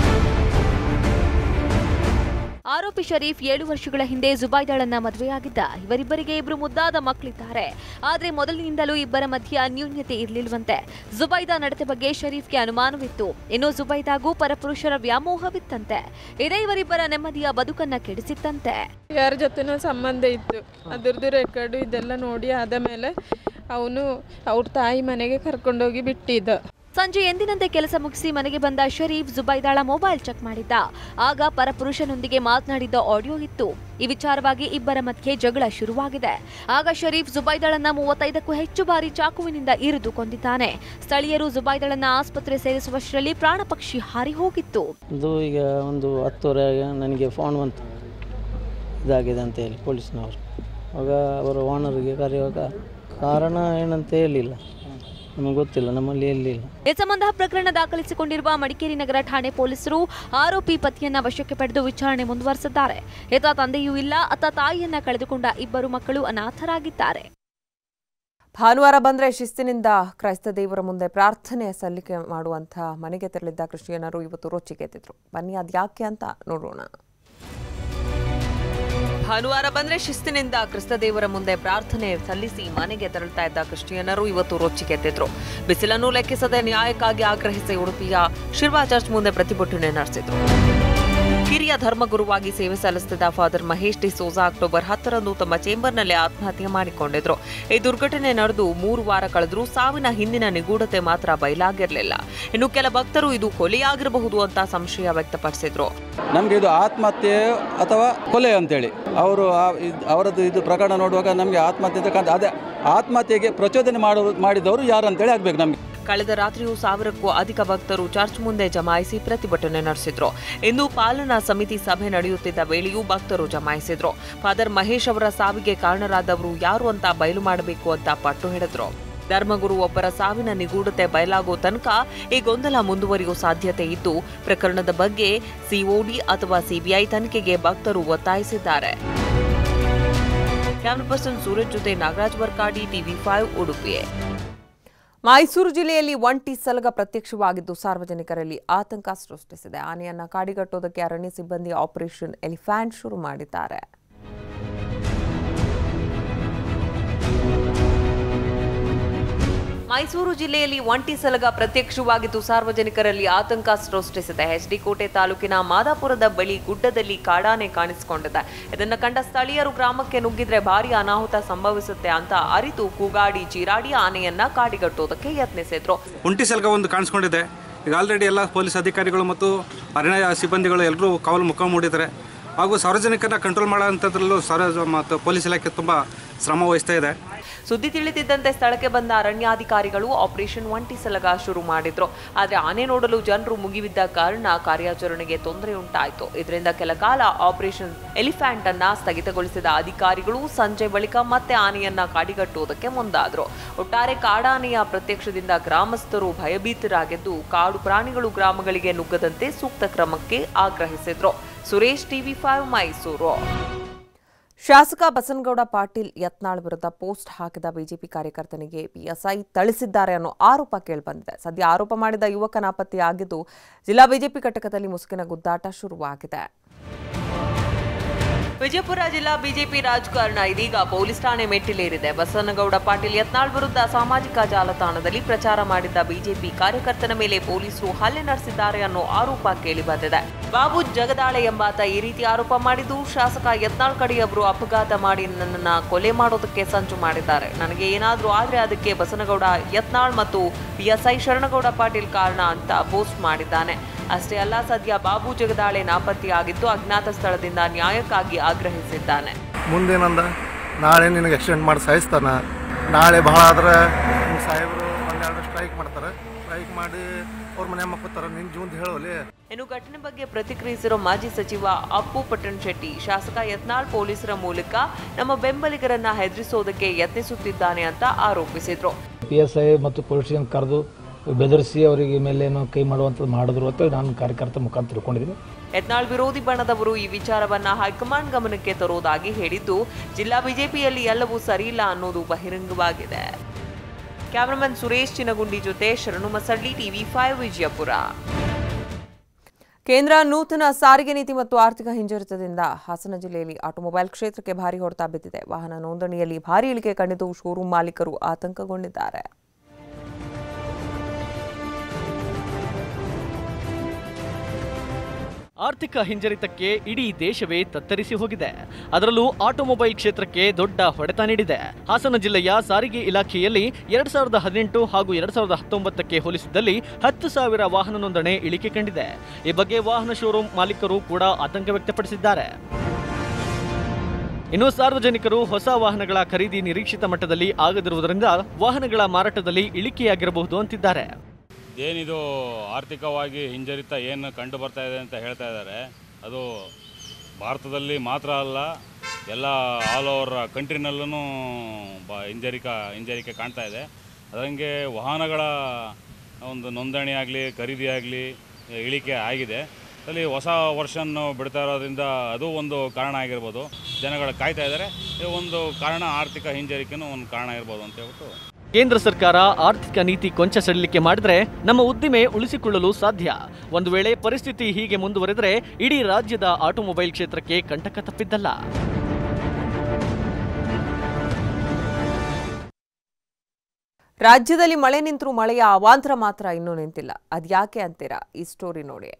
ಆರೋಪಿ ಶರೀಫ್ 7 ವರ್ಷಗಳ ಹಿಂದೆ ಜುಬೈದಾಳನ್ನ ಮದುವೆಯಾಗಿದ್ದ. ಇವರಿಬ್ಬರಿಗೆ 2 ಮುದ್ದಾದ ಮಕ್ಕಳಿದ್ದಾರೆ. ಆದರೆ ಮೊದಲಿನಿಂದಲೂ ಇಬ್ಬರ ಮಧ್ಯೆ ಅನ್ಯೋನ್ಯತೆ ಇರಲಿಲ್ವಂತೆ. ಜುಬೈದಾ ನಡತೆ ಬಗ್ಗೆ ಶರೀಫ್ಗೆ ಅನುಮಾನವಿತ್ತು. ಇನ್ನು ಜುಬೈದಾಗೂ ಪರಪುರುಷರ ವ್ಯಾಮೋಹವಿತ್ತಂತೆ. ಇದೇ ಇವರಿಬ್ಬರ ನೆಮ್ಮದಿಯ ಬದುಕನ್ನ ಕೆಡಿಸಿತ್ತಂತೆ. ಯಾರ ಜೊತೆನೂ ಸಂಬಂಧ ಇತ್ತು, ಅದರದ್ದು ರೆಕಾರ್ಡು ಇದೆಲ್ಲ ನೋಡಿ ಆದ ಮೇಲೆ ಅವನು ಅವ್ರ ತಾಯಿ ಮನೆಗೆ ಕರ್ಕೊಂಡೋಗಿ ಬಿಟ್ಟಿದ್ದ. ಸಂಜೆ ಎಂದಿನಂತೆ ಕೆಲಸ ಮುಗಿಸಿ ಮನೆಗೆ ಬಂದ ಶರೀಫ್ ಜುಬೈದಾಳ ಮೊಬೈಲ್ ಚೆಕ್ ಮಾಡಿದ್ದ. ಆಗ ಪರಪುರುಷನೊಂದಿಗೆ ಮಾತನಾಡಿದ್ದ ಆಡಿಯೋ ಇತ್ತು. ಈ ವಿಚಾರವಾಗಿ ಇಬ್ಬರ ಮಧ್ಯೆ ಜಗಳ ಶುರುವಾಗಿದೆ. ಆಗ ಶರೀಫ್ ಜುಬೈದಾಳನ್ನ 35ಕ್ಕೂ ಹೆಚ್ಚು ಬಾರಿ ಚಾಕುವಿನಿಂದ ಇರಿದು ಕೊಂದಿದ್ದಾನೆ. ಸ್ಥಳೀಯರು ಜುಬೈದಾಳನ್ನ ಆಸ್ಪತ್ರೆ ಸೇರಿಸುವಷ್ಟರಲ್ಲಿ ಪ್ರಾಣ ಪಕ್ಷಿ ಹಾರಿ ಹೋಗಿತ್ತು. ಇದು ಈಗ ಒಂದು 10 ನನಗೆ ಫೋನ್ ಬಂತು, ಇದಾಗಿದೆ ಅಂತ ಹೇಳಿ ಪೊಲೀಸ್ನವರು. ಆಗ ಅವರ ಓನರ್ಗೆ ಕರೆಯುವಾಗ ಕಾರಣ ಏನಂತ ಹೇಳಿಲ್ಲ, ನಮಗೆ ಗೊತ್ತಿಲ್ಲ, ನಮ್ಮಲ್ಲಿ ಎಲ್ಲಿಲ್ಲ. ಈ ಸಂಬಂಧ ಪ್ರಕರಣ ದಾಖಲಿಸಿಕೊಂಡಿರುವ ಮಡಿಕೇರಿ ನಗರ ಠಾಣೆ ಪೊಲೀಸರು ಆರೋಪಿ ಪತಿಯನ್ನ ವಶಕ್ಕೆ ಪಡೆದು ವಿಚಾರಣೆ ಮುಂದುವರೆಸಿದ್ದಾರೆ. ಈತ ತಂದೆಯೂ ಇಲ್ಲ, ಅತ್ತ ತಾಯಿಯನ್ನ ಕಳೆದುಕೊಂಡ ಇಬ್ಬರು ಮಕ್ಕಳು ಅನಾಥರಾಗಿದ್ದಾರೆ. ಭಾನುವಾರ ಬಂದರೆ ಶಿಸ್ತಿನಿಂದ ಕ್ರೈಸ್ತ ದೇವರ ಮುಂದೆ ಪ್ರಾರ್ಥನೆ ಸಲ್ಲಿಕೆ ಮಾಡುವಂಥ ಮನೆಗೆ ತೆರಳಿದ್ದ ಕ್ರಿಶ್ಚಿಯನ್ನರು ಇವತ್ತು ರೊಚ್ಚಿಗೆದ್ದಿದ್ರು. ಬನ್ನಿ ಅದ್ಯಾಕೆ ಅಂತ ನೋಡೋಣ. ಭಾನುವಾರ ಬಂದರೆ ಶಿಸ್ತಿನಿಂದ ಕ್ರಿಸ್ತ ದೇವರ ಮುಂದೆ ಪ್ರಾರ್ಥನೆ ಸಲ್ಲಿಸಿ ಮನೆಗೆ ತೆರಳುತ್ತಾ ಇದ್ದ ಕ್ರಿಶ್ಚಿಯನ್ನರು ಇವತ್ತು ರೊಚ್ಚಿಗೆದ್ದಿದ್ರು. ಬಿಸಿಲನ್ನು ಲೆಕ್ಕಿಸದೆ ನ್ಯಾಯಕ್ಕಾಗಿ ಆಗ್ರಹಿಸಿ ಉಡುಪಿಯ ಶಿರ್ವಾ ಚರ್ಚ್ ಮುಂದೆ ಪ್ರತಿಭಟನೆ ನಡೆಸಿದ್ರು. ಹಿರಿಯ ಧರ್ಮಗುರುವಾಗಿ ಸೇವೆ ಸಲ್ಲಿಸುತ್ತಿದ್ದ ಫಾದರ್ ಮಹೇಶ್ ಡಿಸೋಜಾ ಅಕ್ಟೋಬರ್ 10ರಂದು ತಮ್ಮ ಚೇಂಬರ್ನಲ್ಲಿ ಆತ್ಮಹತ್ಯೆ ಮಾಡಿಕೊಂಡಿದ್ರು. ಈ ದುರ್ಘಟನೆ ನಡೆದು 3 ವಾರ ಕಳೆದರೂ ಸಾವಿನ ಹಿಂದಿನ ನಿಗೂಢತೆ ಮಾತ್ರ ಬಯಲಾಗಿರಲಿಲ್ಲ. ಇನ್ನು ಕೆಲ ಭಕ್ತರು ಇದು ಕೊಲೆಯಾಗಿರಬಹುದು ಅಂತ ಸಂಶಯ ವ್ಯಕ್ತಪಡಿಸಿದ್ರು. ನಮಗೆ ಇದು ಆತ್ಮಹತ್ಯೆ ಅಥವಾ ಕೊಲೆ ಅಂತೇಳಿ ಅವರದ್ದು ಇದು ಪ್ರಕರಣ ನೋಡುವಾಗ ನಮಗೆ ಆತ್ಮಹತ್ಯೆ ಅದೇ ಆತ್ಮಹತ್ಯೆಗೆ ಪ್ರಚೋದನೆ ಮಾಡಿದವರು ಯಾರು ಅಂತೇಳಿ ಆಗ್ಬೇಕು ನಮಗೆ. ಕಳೆದ ರಾತ್ರಿಯೂ 1000ಕ್ಕೂ ಅಧಿಕ ಭಕ್ತರು ಚರ್ಚ್ ಮುಂದೆ ಜಮಾಯಿಸಿ ಪ್ರತಿಭಟನೆ ನಡೆಸಿದ್ರು. ಇಂದು ಪಾಲನಾ ಸಮಿತಿ ಸಭೆ ನಡೆಯುತ್ತಿದ್ದ ವೇಳೆಯೂ ಭಕ್ತರು ಜಮಾಯಿಸಿದ್ರು. ಫಾದರ್ ಮಹೇಶ್ ಅವರ ಸಾವಿಗೆ ಕಾರಣರಾದವರು ಯಾರು ಅಂತ ಬಯಲು ಮಾಡಬೇಕು ಅಂತ ಪಟ್ಟು ಹಿಡಿದ್ರು. ಧರ್ಮಗುರು ಒಬ್ಬರ ಸಾವಿನ ನಿಗೂಢತೆ ಬಯಲಾಗೋ ತನಕ ಈ ಗೊಂದಲ ಮುಂದುವರಿಯುವ ಸಾಧ್ಯತೆ ಇದ್ದು, ಪ್ರಕರಣದ ಬಗ್ಗೆ ಸಿಒಡಿ ಅಥವಾ ಸಿಬಿಐ ತನಿಖೆಗೆ ಭಕ್ತರು ಒತ್ತಾಯಿಸಿದ್ದಾರೆ. ಕ್ಯಾಮರಾ ಪರ್ಸನ್ ಸೂರಜ್ ಜೊತೆ ನಾಗರಾಜ್ ವರ್ಕಾಡಿ, TV5 ಉಡುಪಿ. ಮೈಸೂರು ಜಿಲ್ಲೆಯಲ್ಲಿ ಒಂಟಿ ಸಲಗ ಪ್ರತ್ಯಕ್ಷವಾಗಿದ್ದು ಸಾರ್ವಜನಿಕರಲ್ಲಿ ಆತಂಕ ಸೃಷ್ಟಿಸಿದೆ. ಆನೆಯನ್ನ ಕಾಡಿಗಟ್ಟೋದಕ್ಕೆ ಅರಣ್ಯ ಸಿಬ್ಬಂದಿ ಆಪರೇಷನ್ ಎಲಿಫ್ಯಾಂಟ್ ಶುರು ಮಾಡಿದ್ದಾರೆ. ಮೈಸೂರು ಜಿಲ್ಲೆಯಲ್ಲಿ ಒಂಟಿ ಸಲಗ ಪ್ರತ್ಯಕ್ಷವಾಗಿದ್ದು ಸಾರ್ವಜನಿಕರಲ್ಲಿ ಆತಂಕ ಸೃಷ್ಟಿಸಿದೆ. HD ಕೋಟೆ ತಾಲೂಕಿನ ಮಾದಾಪುರದ ಬಳಿ ಗುಡ್ಡದಲ್ಲಿ ಕಾಡಾನೆ ಕಾಣಿಸಿಕೊಂಡಿದೆ. ಇದನ್ನು ಕಂಡ ಸ್ಥಳೀಯರು ಗ್ರಾಮಕ್ಕೆ ನುಗ್ಗಿದ್ರೆ ಭಾರಿ ಅನಾಹುತ ಸಂಭವಿಸುತ್ತೆ ಅಂತ ಅರಿತು ಕೂಗಾಡಿ ಚೀರಾಡಿ ಆನೆಯನ್ನ ಕಾಡಿಗಟ್ಟೋದಕ್ಕೆ ಯತ್ನಿಸಿದ್ರು. ಒಂಟಿ ಸಲಗ ಒಂದು ಕಾಣಿಸ್ಕೊಂಡಿದೆ. ಈಗ ಆಲ್ರೆಡಿ ಎಲ್ಲ ಪೊಲೀಸ್ ಅಧಿಕಾರಿಗಳು ಮತ್ತು ಅರಣ್ಯ ಸಿಬ್ಬಂದಿಗಳು ಎಲ್ಲರೂ ಕಾವಲು ಮುಖ ಮೂಡಿದ್ದಾರೆ. ಹಾಗೂ ಸಾರ್ವಜನಿಕರನ್ನ ಕಂಟ್ರೋಲ್ ಮಾಡೋಂಥದ್ರಲ್ಲೂ ಮತ್ತು ಪೊಲೀಸ್ ಇಲಾಖೆ ತುಂಬ ಶ್ರಮ ವಹಿಸ್ತಾ ಇದೆ. ಸುದ್ದಿ ತಿಳಿದಿದ್ದಂತೆ ಸ್ಥಳಕ್ಕೆ ಬಂದ ಅರಣ್ಯಾಧಿಕಾರಿಗಳು ಆಪರೇಷನ್ ಒಂಟಿ ಸಲಗ ಶುರು ಮಾಡಿದ್ರು. ಆದರೆ ಆನೆ ನೋಡಲು ಜನರು ಮುಗಿಬಿದ್ದ ಕಾರಣ ಕಾರ್ಯಾಚರಣೆಗೆ ತೊಂದರೆ ಉಂಟಾಯಿತು. ಇದರಿಂದ ಕೆಲ ಕಾಲ ಆಪರೇಷನ್ ಎಲಿಫ್ಯಾಂಟ್ ಅನ್ನ ಸ್ಥಗಿತಗೊಳಿಸಿದ ಅಧಿಕಾರಿಗಳು ಸಂಜೆ ಬಳಿಕ ಮತ್ತೆ ಆನೆಯನ್ನ ಕಾಡಿಗಟ್ಟುವುದಕ್ಕೆ ಮುಂದಾದ್ರು. ಒಟ್ಟಾರೆ ಕಾಡಾನೆಯ ಪ್ರತ್ಯಕ್ಷದಿಂದ ಗ್ರಾಮಸ್ಥರು ಭಯಭೀತರಾಗಿದ್ದು ಕಾಡು ಪ್ರಾಣಿಗಳು ಗ್ರಾಮಗಳಿಗೆ ನುಗ್ಗದಂತೆ ಸೂಕ್ತ ಕ್ರಮಕ್ಕೆ ಆಗ್ರಹಿಸಿದ್ರು. ಸುರೇಶ್, TV5 ಮೈಸೂರು. ಶಾಸಕ ಬಸನಗೌಡ ಪಾಟೀಲ್ ಯತ್ನಾಳ್ ವಿರುದ್ಧ ಪೋಸ್ಟ್ ಹಾಕಿದ ಬಿಜೆಪಿ ಕಾರ್ಯಕರ್ತನಿಗೆ PSI ಥಳಿಸಿದ್ದಾರೆ ಅನ್ನೋ ಆರೋಪ ಕೇಳಿಬಂದಿದೆ. ಸದ್ಯ ಆರೋಪ ಮಾಡಿದ ಯುವಕ ನಾಪತ್ತೆಯಾಗಿದ್ದು ಜಿಲ್ಲಾ ಬಿಜೆಪಿ ಘಟಕದಲ್ಲಿ ಮುಸುಕಿನ ಗುದ್ದಾಟ ಶುರುವಾಗಿದೆ. ವಿಜಯಪುರ ಜಿಲ್ಲಾ ಬಿಜೆಪಿ ರಾಜಕಾರಣ ಇದೀಗ ಪೊಲೀಸ್ ಠಾಣೆ ಮೆಟ್ಟಿಲೇರಿದೆ. ಬಸನಗೌಡ ಪಾಟೀಲ್ ಯತ್ನಾಳ್ ವಿರುದ್ಧ ಸಾಮಾಜಿಕ ಜಾಲತಾಣದಲ್ಲಿ ಪ್ರಚಾರ ಮಾಡಿದ್ದ ಬಿಜೆಪಿ ಕಾರ್ಯಕರ್ತನ ಮೇಲೆ ಪೊಲೀಸರು ಹಲ್ಲೆ ನಡೆಸಿದ್ದಾರೆ ಅನ್ನೋ ಆರೋಪ ಕೇಳಿಬಂದಿದೆ. ಬಾಬು ಜಗದಾಳೆ ಎಂಬಾತ ಈ ರೀತಿ ಆರೋಪ ಮಾಡಿದ್ದು, ಶಾಸಕ ಯತ್ನಾಳ್ ಕಡೆಯವರು ಅಪಘಾತ ಮಾಡಿ ನನ್ನನ್ನು ಕೊಲೆ ಮಾಡೋದಕ್ಕೆ ಸಂಚು ಮಾಡಿದ್ದಾರೆ. ನನಗೆ ಏನಾದರೂ ಆದರೆ ಅದಕ್ಕೆ ಬಸನಗೌಡ ಯತ್ನಾಳ್ ಮತ್ತು PSI ಶರಣಗೌಡ ಪಾಟೀಲ್ ಕಾರಣ ಅಂತ ಪೋಸ್ಟ್ ಮಾಡಿದ್ದಾನೆ. ಅಷ್ಟೇ ಅಲ್ಲ, ಸದ್ಯ ಬಾಬು ಜಗದಾಳೆ ನಾಪತ್ತೆಯಾಗಿದ್ದು ಅಜ್ಞಾತ ಸ್ಥಳದಿಂದ ನ್ಯಾಯಕ್ಕಾಗಿ ಆಗ್ರಹಿಸಿದ್ದಾನೆ. ಮುಂದೇನಂದ ನಾಳೆ ನಿನಗೆ ಎಕ್ಸ್ಟೆಂಡ್ ಮಾಡಿ ಸಾಯಿಸ್ತಾನ, ನಾಳೆ ಬಹಳ ಆದ್ರೆ ಸಾಹೇಬರು ಒಂದೆರಡು ಸ್ಟ್ರೈಕ್ ಮಾಡ್ತಾರೆ, ಸ್ಟ್ರೈಕ್ ಮಾಡಿ ಅವ್ರ ಮನೆ ಮಕ್ಕಳ ನಿನ್ನ ಜೀವನ ಹೇಳೋಲಿ. ಇನ್ನು ಘಟನೆ ಬಗ್ಗೆ ಪ್ರತಿಕ್ರಿಯಿಸಿರೋ ಮಾಜಿ ಸಚಿವ ಅಪ್ಪು ಪಟ್ಟಣ್ ಶೆಟ್ಟಿ, ಶಾಸಕ ಯತ್ನಾಳ್ ಪೊಲೀಸರ ಮೂಲಕ ನಮ್ಮ ಬೆಂಬಲಿಗರನ್ನ ಹೆದರಿಸೋದಕ್ಕೆ ಯತ್ನಿಸುತ್ತಿದ್ದಾನೆ ಅಂತ ಆರೋಪಿಸಿದ್ರು. PSI ಮತ್ತು ಪೊಲೀಸ್ ಕರೆದು ಬೆದರಿಸಿ ಅವರಿಗೆ ಮೇಲೇನೋ ಕೈ ಮಾಡುವಂಥದ್ದು ಮಾಡಿದ್ರು ಅಂತ ನಾನು ಕಾರ್ಯಕರ್ತ ಮುಖಾಂತರ ತಿಳ್ಕೊಂಡಿದ್ದೀನಿ. ಯತ್ನಾಳ್ ವಿರೋಧಿ ಬಣದವರು ಈ ವಿಚಾರವನ್ನ ಹೈಕಮಾಂಡ್ ಗಮನಕ್ಕೆ ತರುವುದಾಗಿ ಹೇಳಿದ್ದು, ಜಿಲ್ಲಾ ಬಿಜೆಪಿಯಲ್ಲಿ ಎಲ್ಲವೂ ಸರಿಯಿಲ್ಲ ಅನ್ನೋದು ಬಹಿರಂಗವಾಗಿದೆ. ಕ್ಯಾಮರಾಮನ್ ಸುರೇಶ್ ಚಿನಗುಂಡಿ ಜೊತೆ ಶರಣು ಮಸಳ್ಳಿ, TV5 ವಿಜಯಪುರ. ಕೇಂದ್ರ ನೂತನ ಸಾರಿಗೆ ನೀತಿ ಮತ್ತು ಆರ್ಥಿಕ ಹಿಂಜರಿತದಿಂದ ಹಾಸನ ಜಿಲ್ಲೆಯಲ್ಲಿ ಆಟೋಮೊಬೈಲ್ ಕ್ಷೇತ್ರಕ್ಕೆ ಭಾರಿ ಹೊಡೆತ ಬಿದ್ದಿದೆ. ವಾಹನ ನೋಂದಣಿಯಲ್ಲಿ ಭಾರಿ ಇಳಿಕೆ ಕಂಡಿದ್ದು ಶೋರೂಮ್ ಮಾಲೀಕರು ಆತಂಕಗೊಂಡಿದ್ದಾರೆ. ಆರ್ಥಿಕ ಹಿಂಜರಿತಕ್ಕೆ ಇಡೀ ದೇಶವೇ ತತ್ತರಿಸಿ ಹೋಗಿದೆ. ಅದರಲ್ಲೂ ಆಟೋಮೊಬೈಲ್ ಕ್ಷೇತ್ರಕ್ಕೆ ದೊಡ್ಡ ಹೊಡೆತ ನೀಡಿದೆ. ಹಾಸನ ಜಿಲ್ಲೆಯ ಸಾರಿಗೆ ಇಲಾಖೆಯಲ್ಲಿ 2018 ಹಾಗೂ 2019ಕ್ಕೆ ಹೋಲಿಸಿದಲ್ಲಿ 10,000 ವಾಹನ ನೋಂದಣಿ ಇಳಿಕೆ ಕಂಡಿದೆ. ಈ ಬಗ್ಗೆ ವಾಹನ ಶೋರೂಮ್ ಮಾಲೀಕರು ಕೂಡ ಆತಂಕ ವ್ಯಕ್ತಪಡಿಸಿದ್ದಾರೆ. ಇನ್ನು ಸಾರ್ವಜನಿಕರು ಹೊಸ ವಾಹನಗಳ ಖರೀದಿ ನಿರೀಕ್ಷಿತ ಮಟ್ಟದಲ್ಲಿ ಆಗದಿರುವುದರಿಂದ ವಾಹನಗಳ ಮಾರಾಟದಲ್ಲಿ ಇಳಿಕೆಯಾಗಿರಬಹುದು ಅಂತಿದ್ದಾರೆ. ಏನಿದು ಆರ್ಥಿಕವಾಗಿ ಹಿಂಜರಿತ ಏನು ಕಂಡು ಬರ್ತಾ ಇದೆ ಅಂತ ಹೇಳ್ತಾ ಇದ್ದಾರೆ, ಅದು ಭಾರತದಲ್ಲಿ ಮಾತ್ರ ಅಲ್ಲ, ಎಲ್ಲ ಆಲ್ ಓವರ್ ಕಂಟ್ರಿನಲ್ಲೂ ಹಿಂಜರಿಕೆ ಕಾಣ್ತಾ ಇದೆ. ಅದರಂಗೆ ವಾಹನಗಳ ಒಂದು ನೋಂದಣಿ ಆಗಲಿ ಖರೀದಿ ಆಗಲಿ ಇಳಿಕೆ ಆಗಿದೆ. ಅಲ್ಲಿ ಹೊಸ ವರ್ಷನ್ ಬಿಡ್ತಾ ಇರೋದ್ರಿಂದ ಅದು ಒಂದು ಕಾರಣ ಆಗಿರ್ಬೋದು. ಜನಗಳು ಕಾಯ್ತಾ ಇದ್ದಾರೆ, ಒಂದು ಕಾರಣ ಆರ್ಥಿಕ ಹಿಂಜರಿಕೆನೂ ಒಂದು ಕಾರಣ ಇರ್ಬೋದು ಅಂತ ಹೇಳ್ಬಿಟ್ಟು. ಕೇಂದ್ರ ಸರ್ಕಾರ ಆರ್ಥಿಕ ನೀತಿ ಕೊಂಚ ಸಡಿಲಿಕೆ ಮಾಡಿದ್ರೆ ನಮ್ಮ ಉದ್ದಿಮೆ ಉಳಿಸಿಕೊಳ್ಳಲು ಸಾಧ್ಯ. ಒಂದು ವೇಳೆ ಪರಿಸ್ಥಿತಿ ಹೀಗೆ ಮುಂದುವರೆದರೆ ಇಡೀ ರಾಜ್ಯದ ಆಟೋಮೊಬೈಲ್ ಕ್ಷೇತ್ರಕ್ಕೆ ಕಂಟಕ ತಪ್ಪಿದ್ದಲ್ಲ. ರಾಜ್ಯದಲ್ಲಿ ಮಳೆ ನಿಂತರೂ ಮಳೆಯ ಅವಾಂತರ ಮಾತ್ರ ಇನ್ನೂ ನಿಂತಿಲ್ಲ. ಅದ್ಯಾಕೆ ಅಂತೀರಾ? ಈ ಸ್ಟೋರಿ ನೋಡಿ.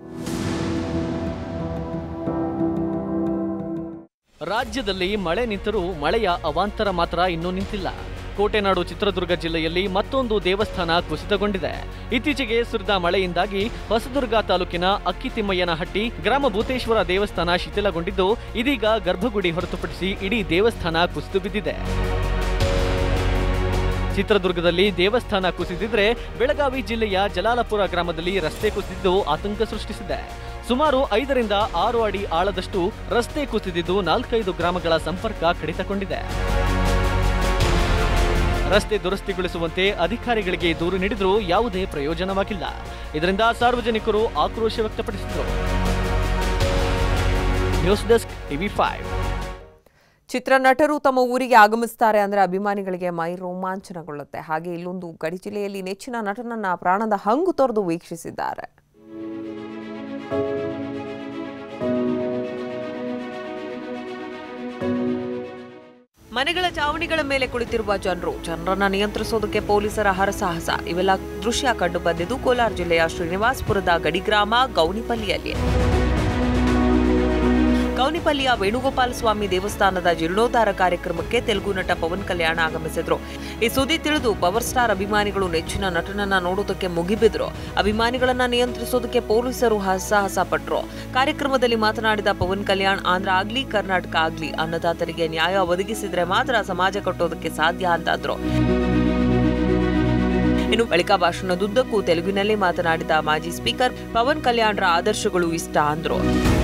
ರಾಜ್ಯದಲ್ಲಿ ಮಳೆ ನಿಂತರೂ ಮಳೆಯ ಅವಾಂತರ ಮಾತ್ರ ಇನ್ನೂ ನಿಂತಿಲ್ಲ. ಕೋಟೆನಾಡು ಚಿತ್ರದುರ್ಗ ಜಿಲ್ಲೆಯಲ್ಲಿ ಮತ್ತೊಂದು ದೇವಸ್ಥಾನ ಕುಸಿತಗೊಂಡಿದೆ. ಇತ್ತೀಚೆಗೆ ಸುರಿದ ಮಳೆಯಿಂದಾಗಿ ಹೊಸದುರ್ಗ ತಾಲೂಕಿನ ಅಕ್ಕಿತಿಮ್ಮಯ್ಯನಹಟ್ಟಿ ಗ್ರಾಮ ಭೂತೇಶ್ವರ ದೇವಸ್ಥಾನ ಶಿಥಿಲಗೊಂಡಿದ್ದು, ಇದೀಗ ಗರ್ಭಗುಡಿ ಹೊರತುಪಡಿಸಿ ಇಡೀ ದೇವಸ್ಥಾನ ಕುಸಿದು ಬಿದ್ದಿದೆ. ಚಿತ್ರದುರ್ಗದಲ್ಲಿ ದೇವಸ್ಥಾನ ಕುಸಿದಿದ್ರೆ ಬೆಳಗಾವಿ ಜಿಲ್ಲೆಯ ಜಲಾಲಪುರ ಗ್ರಾಮದಲ್ಲಿ ರಸ್ತೆ ಕುಸಿದಿದ್ದು ಆತಂಕ ಸೃಷ್ಟಿಸಿದೆ. ಸುಮಾರು 5 ರಿಂದ 6 ಅಡಿ ಆಳದಷ್ಟು ರಸ್ತೆ ಕುಸಿದಿದ್ದು 4-5 ಗ್ರಾಮಗಳ ಸಂಪರ್ಕ ಕಡಿತಗೊಂಡಿದೆ. ರಸ್ತೆ ದುರಸ್ತಿಗೊಳಿಸುವಂತೆ ಅಧಿಕಾರಿಗಳಿಗೆ ದೂರು ನೀಡಿದರೂ ಯಾವುದೇ ಪ್ರಯೋಜನವಾಗಿಲ್ಲ. ಇದರಿಂದ ಸಾರ್ವಜನಿಕರು ಆಕ್ರೋಶ ವ್ಯಕ್ತಪಡಿಸಿದರು. News desk, TV5. ಚಿತ್ರನಟರು ತಮ್ಮ ಊರಿಗೆ ಆಗಮಿಸುತ್ತಾರೆ ಅಂದರೆ ಅಭಿಮಾನಿಗಳಿಗೆ ಮೈ ರೋಮಾಂಚನಗೊಳ್ಳುತ್ತೆ. ಹಾಗೆ ಇಲ್ಲೊಂದು ಗಡಿ ಜಿಲ್ಲೆಯಲ್ಲಿ ನೆಚ್ಚಿನ ನಟನನ್ನ ಪ್ರಾಣದ ಹಂಗು ತೊರೆದು ವೀಕ್ಷಿಸಿದ್ದಾರೆ. ಮನೆಗಳ ಚಾವಣಿಗಳ ಮೇಲೆ ಕುಳಿತಿರುವ ಜನರನ್ನ ನಿಯಂತ್ರಿಸೋದಕ್ಕೆ ಪೊಲೀಸರ ಹರಸಾಹಸ. ಇವೆಲ್ಲ ದೃಶ್ಯ ಕಂಡು ಬಂದಿದ್ದು ಕೋಲಾರ ಜಿಲ್ಲೆಯ ಶ್ರೀನಿವಾಸಪುರದ ಗಡಿ ಗ್ರಾಮ ಗೌನಿಪಲ್ಲಿಯಲ್ಲಿ. ಬೋನಿಪಲ್ಲಿಯ ವೇಣುಗೋಪಾಲ ಸ್ವಾಮಿ ದೇವಸ್ಥಾನದ ಜೀರ್ಣೋದ್ಧಾರ ಕಾರ್ಯಕ್ರಮಕ್ಕೆ ತೆಲುಗು ನಟ ಪವನ್ ಕಲ್ಯಾಣ್ ಆಗಮಿಸಿದ್ರು. ಈ ಸುದ್ದಿ ತಿಳಿದು ಪವರ್ ಸ್ಟಾರ್ ಅಭಿಮಾನಿಗಳು ನೆಚ್ಚಿನ ನಟನನ್ನ ನೋಡೋದಕ್ಕೆ ಮುಗಿಬಿದ್ರು. ಅಭಿಮಾನಿಗಳನ್ನ ನಿಯಂತ್ರಿಸೋದಕ್ಕೆ ಪೊಲೀಸರು ಹಸಾಹಸ ಪಟ್ರು. ಕಾರ್ಯಕ್ರಮದಲ್ಲಿ ಮಾತನಾಡಿದ ಪವನ್ ಕಲ್ಯಾಣ್, ಆಂಧ್ರ ಆಗ್ಲಿ ಕರ್ನಾಟಕ ಆಗ್ಲಿ ಅನ್ನದಾತರಿಗೆ ನ್ಯಾಯ ಒದಗಿಸಿದ್ರೆ ಮಾತ್ರ ಸಮಾಜ ಕಟ್ಟೋದಕ್ಕೆ ಸಾಧ್ಯ ಅಂತಾದ್ರು. ಇನ್ನು ಬಳಿಕ ಭಾಷಣದುದ್ದಕ್ಕೂ ತೆಲುಗಿನಲ್ಲಿ ಮಾತನಾಡಿದ ಮಾಜಿ ಸ್ಪೀಕರ್, ಪವನ್ ಕಲ್ಯಾಣ್ರ ಆದರ್ಶಗಳು ಇಷ್ಟ ಅಂದ್ರು.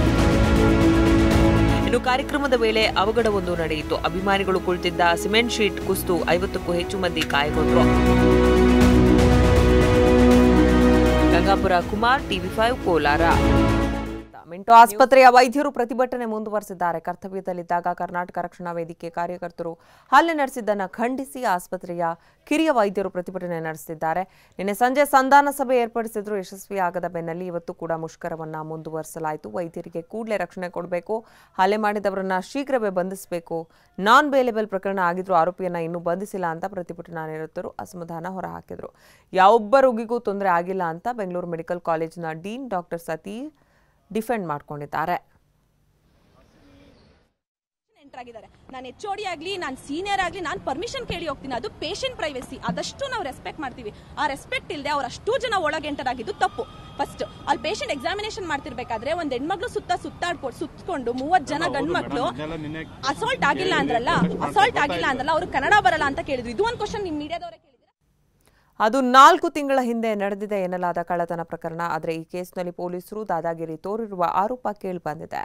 ಇನ್ನು ಕಾರ್ಯಕ್ರಮದ ವೇಳೆ ಅವಘಡವೊಂದು ನಡೆಯಿತು. ಅಭಿಮಾನಿಗಳು ಕುಳಿತಿದ್ದ ಸಿಮೆಂಟ್ ಶೀಟ್ ಕುಸಿದು 50ಕ್ಕೂ ಹೆಚ್ಚು ಮಂದಿ ಗಾಯಗೊಂಡರು. ಗಂಗಾಪುರ ಕುಮಾರ್, ಟಿವಿ5 ಕೋಲಾರ. ಮಿಂಟೋ ಆಸ್ಪತ್ರೆಯ ವೈದ್ಯರು ಪ್ರತಿಭಟನೆ ಮುಂದುವರೆಸಿದ್ದಾರೆ. ಕರ್ತವ್ಯದಲ್ಲಿದ್ದಾಗ ಕರ್ನಾಟಕ ರಕ್ಷಣಾ ವೇದಿಕೆ ಕಾರ್ಯಕರ್ತರು ಹಲ್ಲೆ ನಡೆಸಿದ್ದನ್ನು ಖಂಡಿಸಿ ಆಸ್ಪತ್ರೆಯ ಕಿರಿಯ ವೈದ್ಯರು ಪ್ರತಿಭಟನೆ ನಡೆಸಿದ್ದಾರೆ. ನಿನ್ನೆ ಸಂಜೆ ಸಂಧಾನ ಸಭೆ ಏರ್ಪಡಿಸಿದ್ರು. ಯಶಸ್ವಿಯಾಗದ ಬೆನ್ನಲ್ಲಿ ಇವತ್ತು ಕೂಡ ಮುಷ್ಕರವನ್ನ ಮುಂದುವರಿಸಲಾಯಿತು. ವೈದ್ಯರಿಗೆ ಕೂಡಲೇ ರಕ್ಷಣೆ ಕೊಡಬೇಕು, ಹಲ್ಲೆ ಮಾಡಿದವರನ್ನ ಶೀಘ್ರವೇ ಬಂಧಿಸಬೇಕು, ನಾನ್ ಬೇಲೆಬಲ್ ಪ್ರಕರಣ ಆಗಿದ್ರು ಆರೋಪಿಯನ್ನ ಇನ್ನೂ ಬಂಧಿಸಿಲ್ಲ ಅಂತ ಪ್ರತಿಭಟನಾ ನಿರತರು ಅಸಮಾಧಾನ ಹೊರಹಾಕಿದ್ರು. ಯಾವೊಬ್ಬ ರೋಗಿಗೂ ತೊಂದರೆ ಆಗಿಲ್ಲ ಅಂತ ಬೆಂಗಳೂರು ಮೆಡಿಕಲ್ ಕಾಲೇಜಿನ ಡೀನ್ ಡಾಕ್ಟರ್ ಸತೀಶ್ ಡಿಫೆಂಡ್ ಮಾಡ್ಕೊಂಡಿದ್ದಾರೆ. ನಾನು HOD ಆಗಲಿ, ನಾನು ಸೀನಿಯರ್ ಆಗಲಿ, ನಾನು ಪರ್ಮಿಷನ್ ಕೇಳಿ ಹೋಗ್ತೀನಿ. ಅದು ಪೇಷಂಟ್ ಪ್ರೈವಸಿ, ಅದಷ್ಟು ನಾವು ರೆಸ್ಪೆಕ್ಟ್ ಮಾಡ್ತೀವಿ. ಆ ರೆಸ್ಪೆಕ್ಟ್ ಇಲ್ಲದೆ ಅವ್ರು ಅಷ್ಟು ಜನ ಒಳಗೆ ಎಂಟರ್ ಆಗಿದ್ದು ತಪ್ಪು. ಫಸ್ಟ್ ಅಲ್ಲಿ ಪೇಷಂಟ್ ಎಕ್ಸಾಮಿನೇಷನ್ ಮಾಡ್ತಿರ್ಬೇಕಾದ್ರೆ ಒಂದ್ ಹೆಣ್ಮಕ್ಳು ಸುತ್ತಕೊಂಡು 30 ಜನ ಗಂಡ್ ಮಕ್ಳು ಅಸಾಲ್ಟ್ ಆಗಿಲ್ಲ ಅಂದ್ರಲ್ಲ, ಅವ್ರು ಕನ್ನಡ ಬರಲ್ಲ ಅಂತ ಕೇಳಿದ್ರು. ಇದು ಒಂದು ಕ್ವಶನ್ ನಿಮ್ ಮೀಡಿಯಾದವರೇ ಕೇಳಿದ್ರೆ. ಅದು 4 ತಿಂಗಳ ಹಿಂದೆ ನಡೆದಿದೆ ಎನ್ನಲಾದ ಕಳ್ಳತನ ಪ್ರಕರಣ. ಆದರೆ ಈ ಕೇಸ್ನಲ್ಲಿ ಪೊಲೀಸರು ದಾದಾಗಿರಿ ತೋರಿರುವ ಆರೋಪ ಕೇಳಿಬಂದಿದೆ.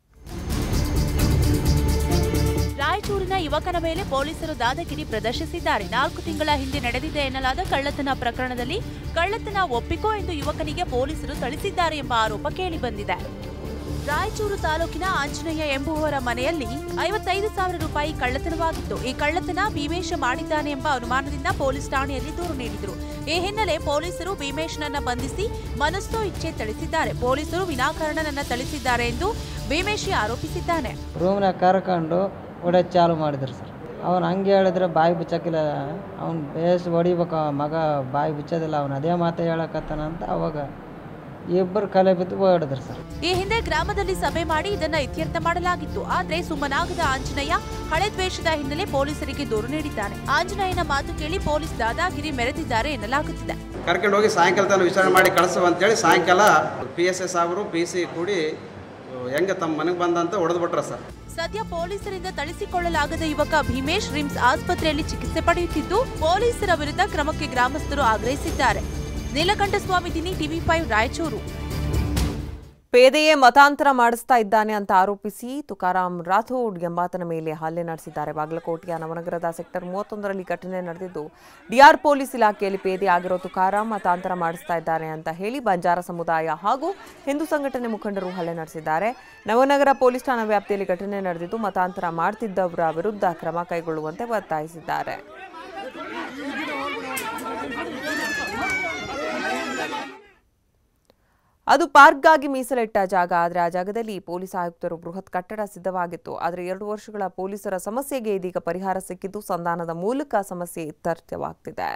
ರಾಯಚೂರಿನ ಯುವಕನ ಮೇಲೆ ಪೊಲೀಸರು ದಾದಾಗಿರಿ ಪ್ರದರ್ಶಿಸಿದ್ದಾರೆ. 4 ತಿಂಗಳ ಹಿಂದೆ ನಡೆದಿದೆ ಎನ್ನಲಾದ ಕಳ್ಳತನ ಪ್ರಕರಣದಲ್ಲಿ ಕಳ್ಳತನ ಒಪ್ಪಿಕೋ ಎಂದು ಯುವಕನಿಗೆ ಪೊಲೀಸರು ಥಳಿಸಿದ್ದಾರೆ ಎಂಬ ಆರೋಪ ಕೇಳಿಬಂದಿದೆ. ರಾಯಚೂರು ತಾಲೂಕಿನ ಆಂಜನೇಯ ಎಂಬುವವರ ಮನೆಯಲ್ಲಿ 55,000 ರೂಪಾಯಿ ಕಳ್ಳತನವಾಗಿತ್ತು. ಈ ಕಳ್ಳತನ ಭೀಮೇಶ ಮಾಡಿದ್ದಾನೆ ಎಂಬ ಅನುಮಾನದಿಂದ ಪೊಲೀಸ್ ಠಾಣೆಯಲ್ಲಿ ದೂರು ನೀಡಿದರು. ಈ ಹಿನ್ನೆಲೆ ಪೊಲೀಸರು ಭೀಮೇಶನನ್ನ ಬಂಧಿಸಿ ಮನಸ್ಸೋ ಇಚ್ಛೆ ಥಳಿಸಿದ್ದಾರೆ. ಪೊಲೀಸರು ವಿನಾಕಾರಣ ನನ್ನ ಥಳಿಸಿದ್ದಾರೆ ಎಂದು ಭೀಮೇಶಿ ಆರೋಪಿಸಿದ್ದಾನೆ. ರೂಮ್ನ ಕರ್ಕೊಂಡು ಹೊಡೆ ಚಾಲು ಮಾಡಿದ್ರು ಸರ್. ಅವನು ಹಂಗೆ ಹೇಳಿದ್ರೆ ಬಾಯಿ ಬಿಚ್ಚಕ್ಕಿಲ್ಲ, ಅವ್ನು ಬೇಸ್ ಹೊಡಿಬೇಕು, ಮಗ ಬಾಯಿ ಬಿಚ್ಚೋದಿಲ್ಲ, ಅವನು ಅದೇ ಮಾತು ಹೇಳಕತ್ತಾನಂತ ಅವಾಗ ಇಬ್ಬರು ಕಲೆ ಬಿದ್ದು ಹೊಡೆದ್ರು ಸರ್. ಈ ಹಿಂದೆ ಗ್ರಾಮದಲ್ಲಿ ಸಭೆ ಮಾಡಿ ಇದನ್ನ ಇತ್ಯರ್ಥ ಮಾಡಲಾಗಿತ್ತು. ಆದ್ರೆ ಸುಮ್ಮನಾಗದ ಆಂಜನೇಯ ಹಳೆ ದ್ವೇಷದ ಹಿನ್ನೆಲೆ ಪೊಲೀಸರಿಗೆ ದೂರು ನೀಡಿದ್ದಾನೆ. ಆಂಜನೇಯನ ಮಾತು ಕೇಳಿ ಪೊಲೀಸ್ ದಾದಾಗಿರಿ ಮೆರೆದಿದ್ದಾರೆ ಎನ್ನಲಾಗುತ್ತಿದೆ. ಕರ್ಕೊಂಡು ಹೋಗಿ ಸಾಯಂಕಾಲ ತನಕ ವಿಚಾರಣೆ ಮಾಡಿ ಕಳಿಸುವ ಅಂತೇಳಿ ಸಾಯಂಕಾಲ PSS ಅವರು PC ಕೂಡಿ ಹೆಂಗೆ ತಮ್ಮ ಮನೆಗೆ ಬಂದಂತ ಹೊಡೆದ್ಬಿಟ್ರ ಸರ್. ಸದ್ಯ ಪೊಲೀಸರಿಂದ ಥಳಿಸಿಕೊಳ್ಳಲಾಗದ ಯುವಕ ಭೀಮೇಶ್ ರಿಮ್ಸ್ ಆಸ್ಪತ್ರೆಯಲ್ಲಿ ಚಿಕಿತ್ಸೆ ಪಡೆಯುತ್ತಿದ್ದು ಪೊಲೀಸರ ವಿರುದ್ಧ ಕ್ರಮಕ್ಕೆ ಗ್ರಾಮಸ್ಥರು ಆಗ್ರಹಿಸಿದ್ದಾರೆ. ನೀಲಕಂಠಸ್ವಾಮಿ ದಿನಿ, ಟಿವಿ5 ರಾಯಚೂರು. ಪೇದೆಯೇ ಮತಾಂತರ ಮಾಡಿಸ್ತಾ ಇದ್ದಾನೆ ಅಂತ ಆರೋಪಿಸಿ ತುಕಾರಾಮ್ ರಾಥೋಡ್ ಎಂಬಾತನ ಮೇಲೆ ಹಲ್ಲೆ ನಡೆಸಿದ್ದಾರೆ. ಬಾಗಲಕೋಟೆಯ ನವನಗರದ ಸೆಕ್ಟರ್ 31ರಲ್ಲಿ ಘಟನೆ ನಡೆದಿದ್ದು, DR ಪೊಲೀಸ್ ಇಲಾಖೆಯಲ್ಲಿ ಪೇದೆ ಆಗಿರೋ ತುಕಾರಾಮ್ ಮತಾಂತರ ಮಾಡಿಸ್ತಾ ಇದ್ದಾನೆ ಅಂತ ಹೇಳಿ ಬಂಜಾರ ಸಮುದಾಯ ಹಾಗೂ ಹಿಂದೂ ಸಂಘಟನೆ ಮುಖಂಡರು ಹಲ್ಲೆ ನಡೆಸಿದ್ದಾರೆ. ನವನಗರ ಪೊಲೀಸ್ ಠಾಣಾ ವ್ಯಾಪ್ತಿಯಲ್ಲಿ ಘಟನೆ ನಡೆದಿದ್ದು, ಮತಾಂತರ ಮಾಡ್ತಿದ್ದವರ ವಿರುದ್ಧ ಕ್ರಮ ಕೈಗೊಳ್ಳುವಂತೆ ಒತ್ತಾಯಿಸಿದ್ದಾರೆ. ಅದು ಪಾರ್ಕ್ಗಾಗಿ ಮೀಸಲಿಟ್ಟ ಜಾಗ. ಆದರೆ ಆ ಜಾಗದಲ್ಲಿ ಪೊಲೀಸ್ ಆಯುಕ್ತರು ಬೃಹತ್ ಕಟ್ಟಡ ಸಿದ್ಧವಾಗಿತ್ತು. ಆದರೆ 2 ವರ್ಷಗಳ ಪೊಲೀಸರ ಸಮಸ್ಯೆಗೆ ಇದೀಗ ಪರಿಹಾರ ಸಿಕ್ಕಿದ್ದು, ಸಂಧಾನದ ಮೂಲಕ ಸಮಸ್ಯೆ ಇತ್ಯರ್ಥವಾಗ್ತಿದೆ.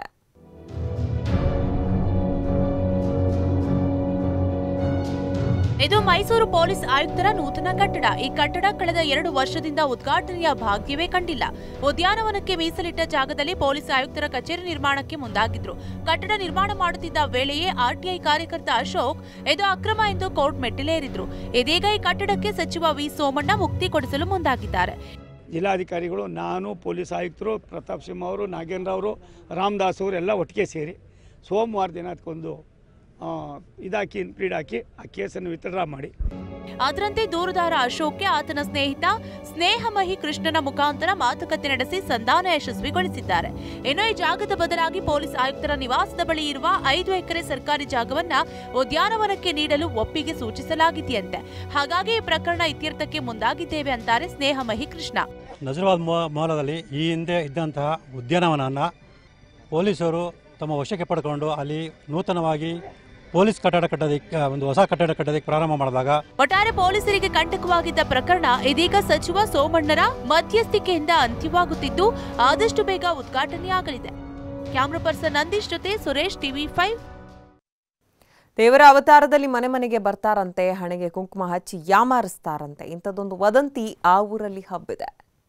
ಇದು ಮೈಸೂರು ಪೊಲೀಸ್ ಆಯುಕ್ತರ ನೂತನ ಕಟ್ಟಡ. ಈ ಕಟ್ಟಡ ಕಳೆದ 2 ವರ್ಷದಿಂದ ಉದ್ಘಾಟನೆಯ ಭಾಗ್ಯವೇ ಕಂಡಿಲ್ಲ. ಉದ್ಯಾನವನಕ್ಕೆ ಮೀಸಲಿಟ್ಟ ಜಾಗದಲ್ಲಿ ಪೊಲೀಸ್ ಆಯುಕ್ತರ ಕಚೇರಿ ನಿರ್ಮಾಣಕ್ಕೆ ಮುಂದಾಗಿದ್ರು. ಕಟ್ಟಡ ನಿರ್ಮಾಣ ಮಾಡುತ್ತಿದ್ದ ವೇಳೆಯೇ RTI ಕಾರ್ಯಕರ್ತ ಅಶೋಕ್ ಇದು ಅಕ್ರಮ ಎಂದು ಕೋರ್ಟ್ ಮೆಟ್ಟಿಲೇರಿದ್ರು. ಇದೀಗ ಈ ಕಟ್ಟಡಕ್ಕೆ ಸಚಿವ ವಿ ಸೋಮಣ್ಣ ಮುಕ್ತಿ ಕೊಡಿಸಲು ಮುಂದಾಗಿದ್ದಾರೆ. ಜಿಲ್ಲಾಧಿಕಾರಿಗಳು, ನಾನು, ಪೊಲೀಸ್ ಆಯುಕ್ತರು, ಪ್ರತಾಪ್ ಸಿಂಹ ಅವರು, ನಾಗೇಂದ್ರ ಅವರು, ರಾಮದಾಸ್ ಅವರು ಎಲ್ಲ ಒಟ್ಟಿಗೆ ಸೇರಿ ಸೋಮವಾರ ದಿನ ಅದಕ್ಕೊಂದು ಇದಾಕಿ ಇನ್ಪ್ರೀಡ್ ಹಾಕಿ ಆ ಕೇಸನ್ನು ವಿತ್ಡ್ರಾ ಮಾಡಿ ಅದರಂತೆ ದೂರುದಾರ ಅಶೋಕ್ಗೆ ಆತನ ಸ್ನೇಹಿತ ಸ್ನೇಹಮಹಿ ಕೃಷ್ಣನ ಮುಖಾಂತರ ಮಾತುಕತೆ ನಡೆಸಿ ಸಂಧಾನ ಯಶಸ್ವಿಗೊಳಿಸಿದ್ದಾರೆ. ಇನ್ನು ಈ ಜಾಗದ ಬದಲಾಗಿ ಪೊಲೀಸ್ ಆಯುಕ್ತರ ನಿವಾಸದ ಬಳಿ ಇರುವ 5 ಎಕರೆ ಸರ್ಕಾರಿ ಜಾಗವನ್ನ ಉದ್ಯಾನವನಕ್ಕೆ ನೀಡಲು ಒಪ್ಪಿಗೆ ಸೂಚಿಸಲಾಗಿದೆಯಂತೆ. ಹಾಗಾಗಿ ಈ ಪ್ರಕರಣ ಇತ್ಯರ್ಥಕ್ಕೆ ಮುಂದಾಗಿದ್ದೇವೆ ಅಂತಾರೆ ಸ್ನೇಹಮಹಿ ಕೃಷ್ಣ. ನಜರಾಬಾದ್ ಮೂಲದಲ್ಲಿ ಈ ಹಿಂದೆ ಇದ್ದಂತಹ ಉದ್ಯಾನವನವನ್ನು ಪೊಲೀಸರು ತಮ್ಮ ವಶಕ್ಕೆ ಪಡೆದುಕೊಂಡು ಅಲ್ಲಿ ನೂತನವಾಗಿ ಪೊಲೀಸ್ ಕಟ್ಟಡ ಕಟ್ಟೋದಕ್ಕೆ ಒಂದು ಹೊಸ ಕಟ್ಟಡ ಕಟ್ಟೋದಕ್ಕೆ ಪ್ರಾರಂಭ ಮಾಡಿದಾಗ ಒಟ್ಟಾರೆ ಪೊಲೀಸರಿಗೆ ಕಂಟಕವಾಗಿದ್ದ ಪ್ರಕರಣ ಇದೀಗ ಸಚಿವ ಸೋಮಣ್ಣರ ಮಧ್ಯಸ್ಥಿಕೆಯಿಂದ ಅಂತ್ಯವಾಗುತ್ತಿದ್ದು ಆದಷ್ಟು ಬೇಗ ಉದ್ಘಾಟನೆಯಾಗಲಿದೆ. ಕ್ಯಾಮರಾ ಪರ್ಸನ್ ನಂದೀಶ್ ಜೊತೆ ಸುರೇಶ್, ಟಿವಿ5. ದೇವರ ಅವತಾರದಲ್ಲಿ ಮನೆ ಮನೆಗೆ ಬರ್ತಾರಂತೆ, ಹಣೆಗೆ ಕುಂಕುಮ ಹಚ್ಚಿ ಯಾಮಾರಿಸ್ತಾರಂತೆ. ಇಂಥದ್ದೊಂದು ವದಂತಿ ಆ ಊರಲ್ಲಿ ಹಬ್ಬಿದೆ.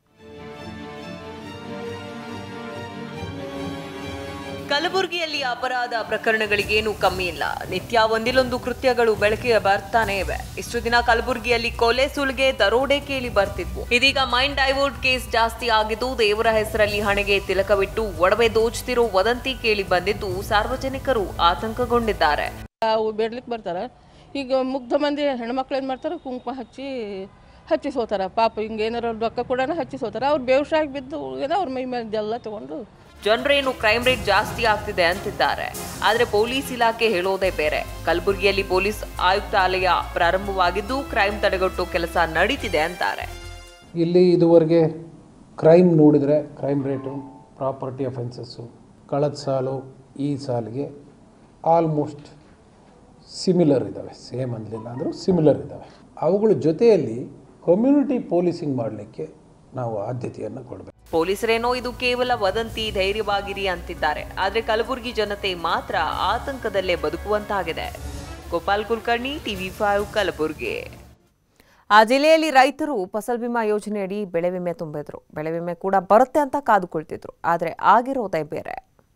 ಕಲಬುರಗಿಯಲ್ಲಿ ಅಪರಾಧ ಪ್ರಕರಣಗಳಿಗೇನು ಕಮ್ಮಿ ಇಲ್ಲ. ನಿತ್ಯ ಒಂದಿಲ್ಲೊಂದು ಕೃತ್ಯಗಳು ಬೆಳಕಿಗೆ ಬರ್ತಾನೆ ಇವೆ. ಇಷ್ಟು ದಿನ ಕಲಬುರಗಿಯಲ್ಲಿ ಕೊಲೆ ಸುಲಿಗೆ ದರೋಡೆ ಕೇಳಿ ಬರ್ತಿದ್ವು. ಇದೀಗ ಮೈಂಡ್ ಡೈವರ್ಟ್ ಕೇಸ್ ಜಾಸ್ತಿ ಆಗಿದ್ದು, ದೇವರ ಹೆಸರಲ್ಲಿ ಹಣೆಗೆ ತಿಲಕವಿಟ್ಟು ಒಡವೆ ದೋಚ್ತಿರೋ ವದಂತಿ ಕೇಳಿ ಬಂದಿದ್ದು ಸಾರ್ವಜನಿಕರು ಆತಂಕಗೊಂಡಿದ್ದಾರೆ. ಬೇಡ್ಲಿಕ್ಕೆ ಬರ್ತಾರೆ. ಈಗ ಮುಗ್ಧ ಮಂದಿ ಹೆಣ್ಮಕ್ಳು ಏನು ಮಾಡ್ತಾರೆ, ಕುಂಕುಮ ಹಚ್ಚಿಸೋತಾರ. ಪಾಪ ಹಿಂಗೆ ಏನಾರ ರೊಕ್ಕ ಕೂಡ ಹಚ್ಚಿಸೋತಾರ. ಅವ್ರು ಬೇವಸಾಗಿ ಬಿದ್ದು ಏನೋ ಅವ್ರ ಮೈ ಮೇಲೆ ಎಲ್ಲ ತಗೊಂಡು. ಜನರೇನು ಕ್ರೈಮ್ ರೇಟ್ ಜಾಸ್ತಿ ಆಗ್ತಿದೆ ಅಂತಿದ್ದಾರೆ, ಆದರೆ ಪೊಲೀಸ್ ಇಲಾಖೆ ಹೇಳೋದೇ ಬೇರೆ. ಕಲಬುರಗಿಯಲ್ಲಿ ಪೊಲೀಸ್ ಆಯುಕ್ತಾಲಯ ಪ್ರಾರಂಭವಾಗಿದ್ದು ಕ್ರೈಮ್ ತಡೆಗಟ್ಟೋ ಕೆಲಸ ನಡೀತಿದೆ ಅಂತಾರೆ. ಇಲ್ಲಿ ಇದುವರೆಗೆ ಕ್ರೈಮ್ ನೋಡಿದರೆ ಕ್ರೈಮ್ ರೇಟು, ಪ್ರಾಪರ್ಟಿ ಅಫೆನ್ಸಸ್ಸು ಕಳೆದ ಸಾಲು ಈ ಸಾಲಿಗೆ ಆಲ್ಮೋಸ್ಟ್ ಸಿಮಿಲರ್ ಇದ್ದಾವೆ. ಸೇಮ್ ಅನ್ನಲಿಲ್ಲ ಅಂದರೂ ಸಿಮಿಲರ್ ಇದ್ದಾವೆ. ಅವುಗಳ ಜೊತೆಯಲ್ಲಿ ಕಮ್ಯುನಿಟಿ ಪೊಲೀಸಿಂಗ್ ಮಾಡಲಿಕ್ಕೆ ನಾವು ಆದ್ಯತೆಯನ್ನು ಕೊಡಬೇಕು. ಪೊಲೀಸರೇನೋ ಇದು ಕೇವಲ ವದಂತಿ, ಧೈರ್ಯವಾಗಿರಿ ಅಂತಿದ್ದಾರೆ. ಆದರೆ ಕಲಬುರಗಿ ಜನತೆ ಮಾತ್ರ ಆತಂಕದಲ್ಲೇ ಬದುಕುವಂತಾಗಿದೆ. ಗೋಪಾಲ್ ಕುಲಕರ್ಣಿ, TV5 ಕಲಬುರಗಿ. ಆ ಜಿಲ್ಲೆಯಲ್ಲಿ ರೈತರು ಫಸಲ್ ಬಿಮಾ ಯೋಜನೆಯಡಿ ಬೆಳೆ ವಿಮೆ ತುಂಬಿದ್ರು. ಬೆಳೆ ವಿಮೆ ಕೂಡ ಬರುತ್ತೆ ಅಂತ ಕಾದುಕೊಳ್ತಿದ್ರು. ಆದರೆ ಆಗಿರೋದೇ ಬೇರೆ.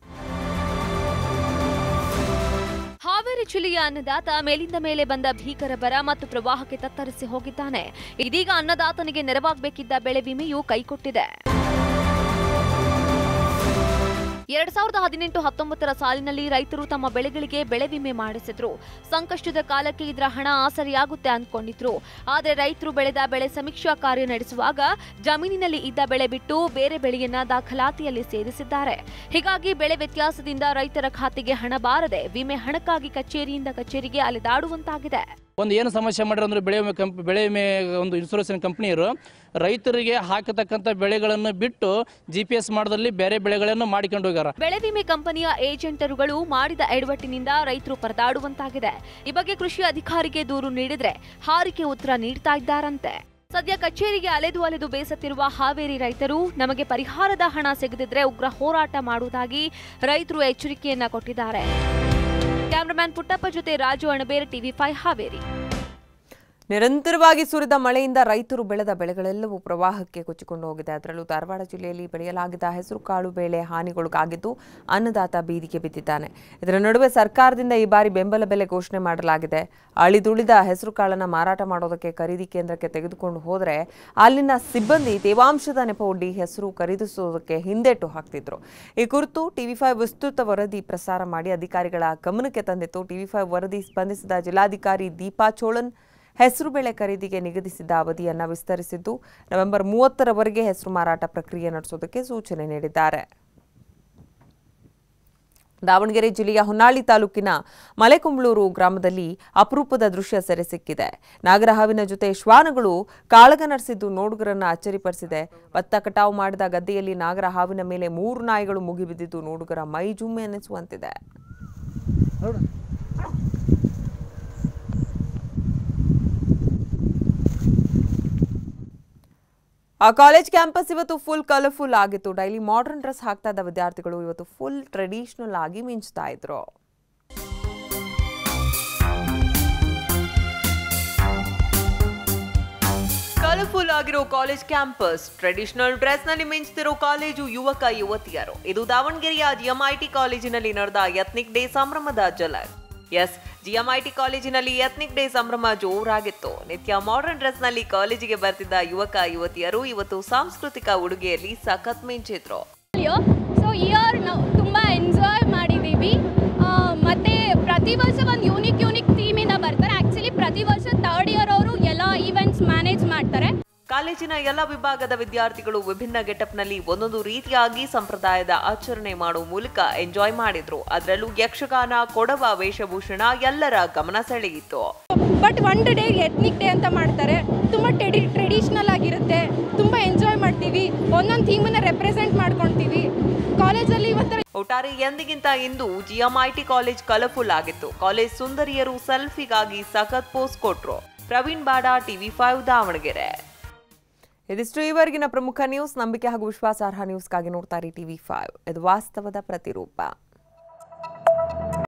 ಹಾವೇರಿ ಜಿಲ್ಲೆಯ ಅನ್ನದಾತ ಮೇಲಿಂದ ಮೇಲೆ ಬಂದ ಭೀಕರ ಬರ ಮತ್ತು ಪ್ರವಾಹಕ್ಕೆ ತತ್ತರಿಸಿ ಹೋಗಿದ್ದಾನೆ. ಇದೀಗ ಅನ್ನದಾತನಿಗೆ ನೆರವಾಗಬೇಕಿದ್ದ ಬೆಳೆ ವಿಮೆಯು ಕೈಕೊಟ್ಟಿದೆ. 2018-19 ಸಾಲಿನಲ್ಲಿ ರೈತರು ತಮ್ಮ ಬೆಳೆಗಳಿಗೆ ಬೆಳೆ ವಿಮೆ ಮಾಡಿಸಿದ್ರು. ಸಂಕಷ್ಟದ ಕಾಲಕ್ಕೆ ಇದರ ಹಣ ಆಸರೆಯಾಗುತ್ತೆ ಅಂದ್ಕೊಂಡಿದ್ರು. ಆದರೆ ರೈತರು ಬೆಳೆದ ಬೆಳೆ ಸಮೀಕ್ಷಾ ಕಾರ್ಯ ನಡೆಸುವಾಗ ಜಮೀನಿನಲ್ಲಿ ಇದ್ದ ಬೆಳೆ ಬಿಟ್ಟು ಬೇರೆ ಬೆಳೆಯನ್ನ ದಾಖಲಾತಿಯಲ್ಲಿ ಸೇರಿಸಿದ್ದಾರೆ. ಹೀಗಾಗಿ ಬೆಳೆ ವ್ಯತ್ಯಾಸದಿಂದ ರೈತರ ಖಾತೆಗೆ ಹಣ ಬಾರದೆ ವಿಮೆ ಹಣಕ್ಕಾಗಿ ಕಚೇರಿಯಿಂದ ಕಚೇರಿಗೆ ಅಲೆದಾಡುವಂತಾಗಿದೆ. ಒಂದು ಏನು ಸಮಸ್ಯೆ ಮಾಡಿರೋ ಅಂದ್ರೆ ಬೆಳೆ ವಿಮೆ ಒಂದು ಇನ್ಶೂರೆನ್ಸ್ ಕಂಪನಿಯರು ರೈತರಿಗೆ ಹಾಕತಕ್ಕಂಥ ಬೆಳೆಗಳನ್ನು ಬಿಟ್ಟು GPS ಮಾಡದಲ್ಲಿ ಬೇರೆ ಬೆಳೆಗಳನ್ನು ಮಾಡಿಕೊಂಡು ಹೋಗ್ಯಾರ. ಬೆಳೆ ವಿಮೆ ಕಂಪನಿಯ ಏಜೆಂಟರುಗಳು ಮಾಡಿದ ಎಡವಟ್ಟಿನಿಂದ ರೈತರು ಪರದಾಡುವಂತಾಗಿದೆ. ಈ ಬಗ್ಗೆ ಕೃಷಿ ಅಧಿಕಾರಿಗೆ ದೂರು ನೀಡಿದ್ರೆ ಹಾರಿಕೆ ಉತ್ತರ ನೀಡ್ತಾ ಇದ್ದಾರಂತೆ. ಸದ್ಯ ಕಚೇರಿಗೆ ಅಲೆದು ಬೇಸತ್ತಿರುವ ಹಾವೇರಿ ರೈತರು ನಮಗೆ ಪರಿಹಾರದ ಹಣ ಸಿಗದಿದ್ರೆ ಉಗ್ರ ಹೋರಾಟ ಮಾಡುವುದಾಗಿ ರೈತರು ಎಚ್ಚರಿಕೆಯನ್ನ ಕೊಟ್ಟಿದ್ದಾರೆ. ಕ್ಯಾಮರಾಮನ್ ಪುಟ್ಟಪ್ಪ ಜೊತೆ ರಾಜು ಅಣಬೇರ್, TV5 ಹಾವೇರಿ. ನಿರಂತರವಾಗಿ ಸುರಿದ ಮಳೆಯಿಂದ ರೈತರು ಬೆಳೆದ ಬೆಳೆಗಳೆಲ್ಲವೂ ಪ್ರವಾಹಕ್ಕೆ ಕೊಚ್ಚಿಕೊಂಡು ಹೋಗಿದೆ. ಅದರಲ್ಲೂ ಧಾರವಾಡ ಜಿಲ್ಲೆಯಲ್ಲಿ ಬೆಳೆಯಲಾಗಿದ್ದ ಹೆಸರುಕಾಳು ಬೆಳೆ ಹಾನಿಗೊಳಗಾಗಿದ್ದು ಅನ್ನದಾತ ಬೀದಿಗೆ ಬಿದ್ದಿದ್ದಾನೆ. ಇದರ ನಡುವೆ ಸರ್ಕಾರದಿಂದ ಈ ಬಾರಿ ಬೆಂಬಲ ಬೆಲೆ ಘೋಷಣೆ ಮಾಡಲಾಗಿದೆ. ಅಳಿದುಳಿದ ಹೆಸರುಕಾಳನ್ನು ಮಾರಾಟ ಮಾಡೋದಕ್ಕೆ ಖರೀದಿ ಕೇಂದ್ರಕ್ಕೆ ತೆಗೆದುಕೊಂಡು ಹೋದರೆ ಅಲ್ಲಿನ ಸಿಬ್ಬಂದಿ ತೇವಾಂಶದ ನೆಪವೊಡ್ಡಿ ಹೆಸರು ಖರೀದಿಸುವುದಕ್ಕೆ ಹಿಂದೇಟು ಹಾಕ್ತಿದ್ರು. ಈ ಕುರಿತು TV5 ವಿಸ್ತೃತ ವರದಿ ಪ್ರಸಾರ ಮಾಡಿ ಅಧಿಕಾರಿಗಳ ಗಮನಕ್ಕೆ ತಂದಿತ್ತು. TV5 ವರದಿ ಸ್ಪಂದಿಸಿದ ಜಿಲ್ಲಾಧಿಕಾರಿ ದೀಪಾ ಚೋಳನ್ ಹೆಸರು ಬೆಳೆ ಖರೀದಿಗೆ ನಿಗದಿಸಿದ್ದ ಅವಧಿಯನ್ನು ವಿಸ್ತರಿಸಿದ್ದು ನವೆಂಬರ್ 30ರವರೆಗೆ ಹೆಸರು ಮಾರಾಟ ಪ್ರಕ್ರಿಯೆ ನಡೆಸೋದಕ್ಕೆ ಸೂಚನೆ ನೀಡಿದ್ದಾರೆ. ದಾವಣಗೆರೆ ಜಿಲ್ಲೆಯ ಹೊನ್ನಾಳಿ ತಾಲೂಕಿನ ಮಲೆಕುಂಬ್ಳೂರು ಗ್ರಾಮದಲ್ಲಿ ಅಪರೂಪದ ದೃಶ್ಯ ಸೆರೆ ಸಿಕ್ಕಿದೆ. ನಾಗರಹಾವಿನ ಜೊತೆ ಶ್ವಾನಗಳು ಕಾಳಗ ನಡೆಸಿದ್ದು ನೋಡುಗರನ್ನ ಅಚ್ಚರಿಪಡಿಸಿದೆ. ಭತ್ತ ಕಟಾವು ಮಾಡಿದ ಗದ್ದೆಯಲ್ಲಿ ನಾಗರಹಾವಿನ ಮೇಲೆ 3 ನಾಯಿಗಳು ಮುಗಿಬಿದ್ದಿದ್ದು ನೋಡುಗರ ಮೈ ಜುಮ್ಮೆ ಎನಿಸುವಂತಿದೆ. ಆ ಕಾಲೇಜ್ ಕ್ಯಾಂಪಸ್ ಇವತ್ತು ಫುಲ್ ಕಲರ್ಫುಲ್ ಆಗಿತ್ತು. ಡೈಲಿ ಮಾಡರ್ನ್ ಡ್ರೆಸ್ ಹಾಕ್ತಾ ಇದ್ದ ವಿದ್ಯಾರ್ಥಿಗಳು ಇವತ್ತು ಫುಲ್ ಟ್ರೆಡಿಷನಲ್ ಆಗಿ ಮಿಂಚ್ತಾ ಇದ್ರು. ಕಲರ್ಫುಲ್ ಆಗಿರೋ ಕಾಲೇಜ್ ಕ್ಯಾಂಪಸ್, ಟ್ರೆಡಿಷನಲ್ ಡ್ರೆಸ್ ನಲ್ಲಿ ಮಿಂಚ್ತಿರೋ ಕಾಲೇಜು ಯುವಕ ಯುವತಿಯರು. ಇದು ದಾವಣಗೆರೆಯ GMIT ಕಾಲೇಜಿನಲ್ಲಿ ನಡೆದ ಎತ್ನಿಕ್ ಡೇ ಸಂಭ್ರಮದ ಝಲಕ್. GMIT ಕಾಲೇಜಿನಲ್ಲಿ ಎತ್ನಿಕ್ ಡೇ ಸಂಭ್ರಮ ಜೋರಾಗಿತ್ತು. ನಿತ್ಯ ಮಾಡರ್ನ್ ಡ್ರೆಸ್ ನಲ್ಲಿ ಕಾಲೇಜಿಗೆ ಬರ್ತಿದ್ದ ಯುವಕ ಯುವತಿಯರು ಇವತ್ತು ಸಾಂಸ್ಕೃತಿಕ ಉಡುಗೆಯಲ್ಲಿ ಸಖತ್ ಮಿಂಚಿದ್ರು. ಸೊ ಇಯರ್ ನಾವು ತುಂಬಾ ಎಂಜಾಯ್ ಮಾಡಿದೀವಿ. ಮತ್ತೆ ಪ್ರತಿ ವರ್ಷ ಒಂದು ಯೂನಿಕ್ ಥೀಮಿಂದ ಬರ್ತಾರೆ. ಆಕ್ಚುಲಿ ಪ್ರತಿ ವರ್ಷ 3rd ಇಯರ್ ಅವರು ಎಲ್ಲ ಈವೆಂಟ್ಸ್ ಮ್ಯಾನೇಜ್ ಮಾಡ್ತಾರೆ. ಕಾಲೇಜಿನ ಎಲ್ಲ ವಿಭಾಗದ ವಿದ್ಯಾರ್ಥಿಗಳು ವಿಭಿನ್ನ ಗೆಟಪ್ನಲ್ಲಿ ಒಂದೊಂದು ರೀತಿಯಾಗಿ ಸಂಪ್ರದಾಯದ ಆಚರಣೆ ಮಾಡುವ ಮೂಲಕ ಎಂಜಾಯ್ ಮಾಡಿದ್ರು. ಅದರಲ್ಲೂ ಯಕ್ಷಗಾನ, ಕೊಡವ ವೇಷಭೂಷಣ ಎಲ್ಲರ ಗಮನ ಸೆಳೆಯಿತು. ಬಟ್ ಒಂದು ಡೇ ಎತ್ನಿಕ್ ಡೇ ಅಂತ ಮಾಡ್ತಾರೆ. ತುಂಬ ಟ್ರೆಡಿಷನಲ್ ಆಗಿರುತ್ತೆ. ತುಂಬ ಎಂಜಾಯ್ ಮಾಡ್ತೀವಿ. ಒಂದೊಂದು ಥೀಮನ್ನ ರೆಪ್ರೆಸೆಂಟ್ ಮಾಡ್ಕೊಳ್ತೀವಿ ಕಾಲೇಜಲ್ಲಿ. ಇವತ್ತು ಒಟ್ಟಾರೆ ಎಂದಿಗಿಂತ ಇಂದು GMIT ಕಾಲೇಜ್ ಕಲರ್ಫುಲ್ ಆಗಿತ್ತು. ಕಾಲೇಜ್ ಸುಂದರಿಯರು ಸೆಲ್ಫಿಗಾಗಿ ಸಖತ್ ಪೋಸ್ ಕೊಟ್ರು. ಪ್ರವೀಣ್ ಬಾಡ, TV5 ದಾವಣಗೆರೆ. ಇದಿಷ್ಟು ಈವರೆಗಿನ ಪ್ರಮುಖ ನ್ಯೂಸ್. ನಂಬಿಕೆ ಹಾಗೂ ವಿಶ್ವಾಸಾರ್ಹ ನ್ಯೂಸ್ಗಾಗಿ ನೋಡ್ತಾರೆ TV5. ಇದು ವಾಸ್ತವದ ಪ್ರತಿರೂಪ.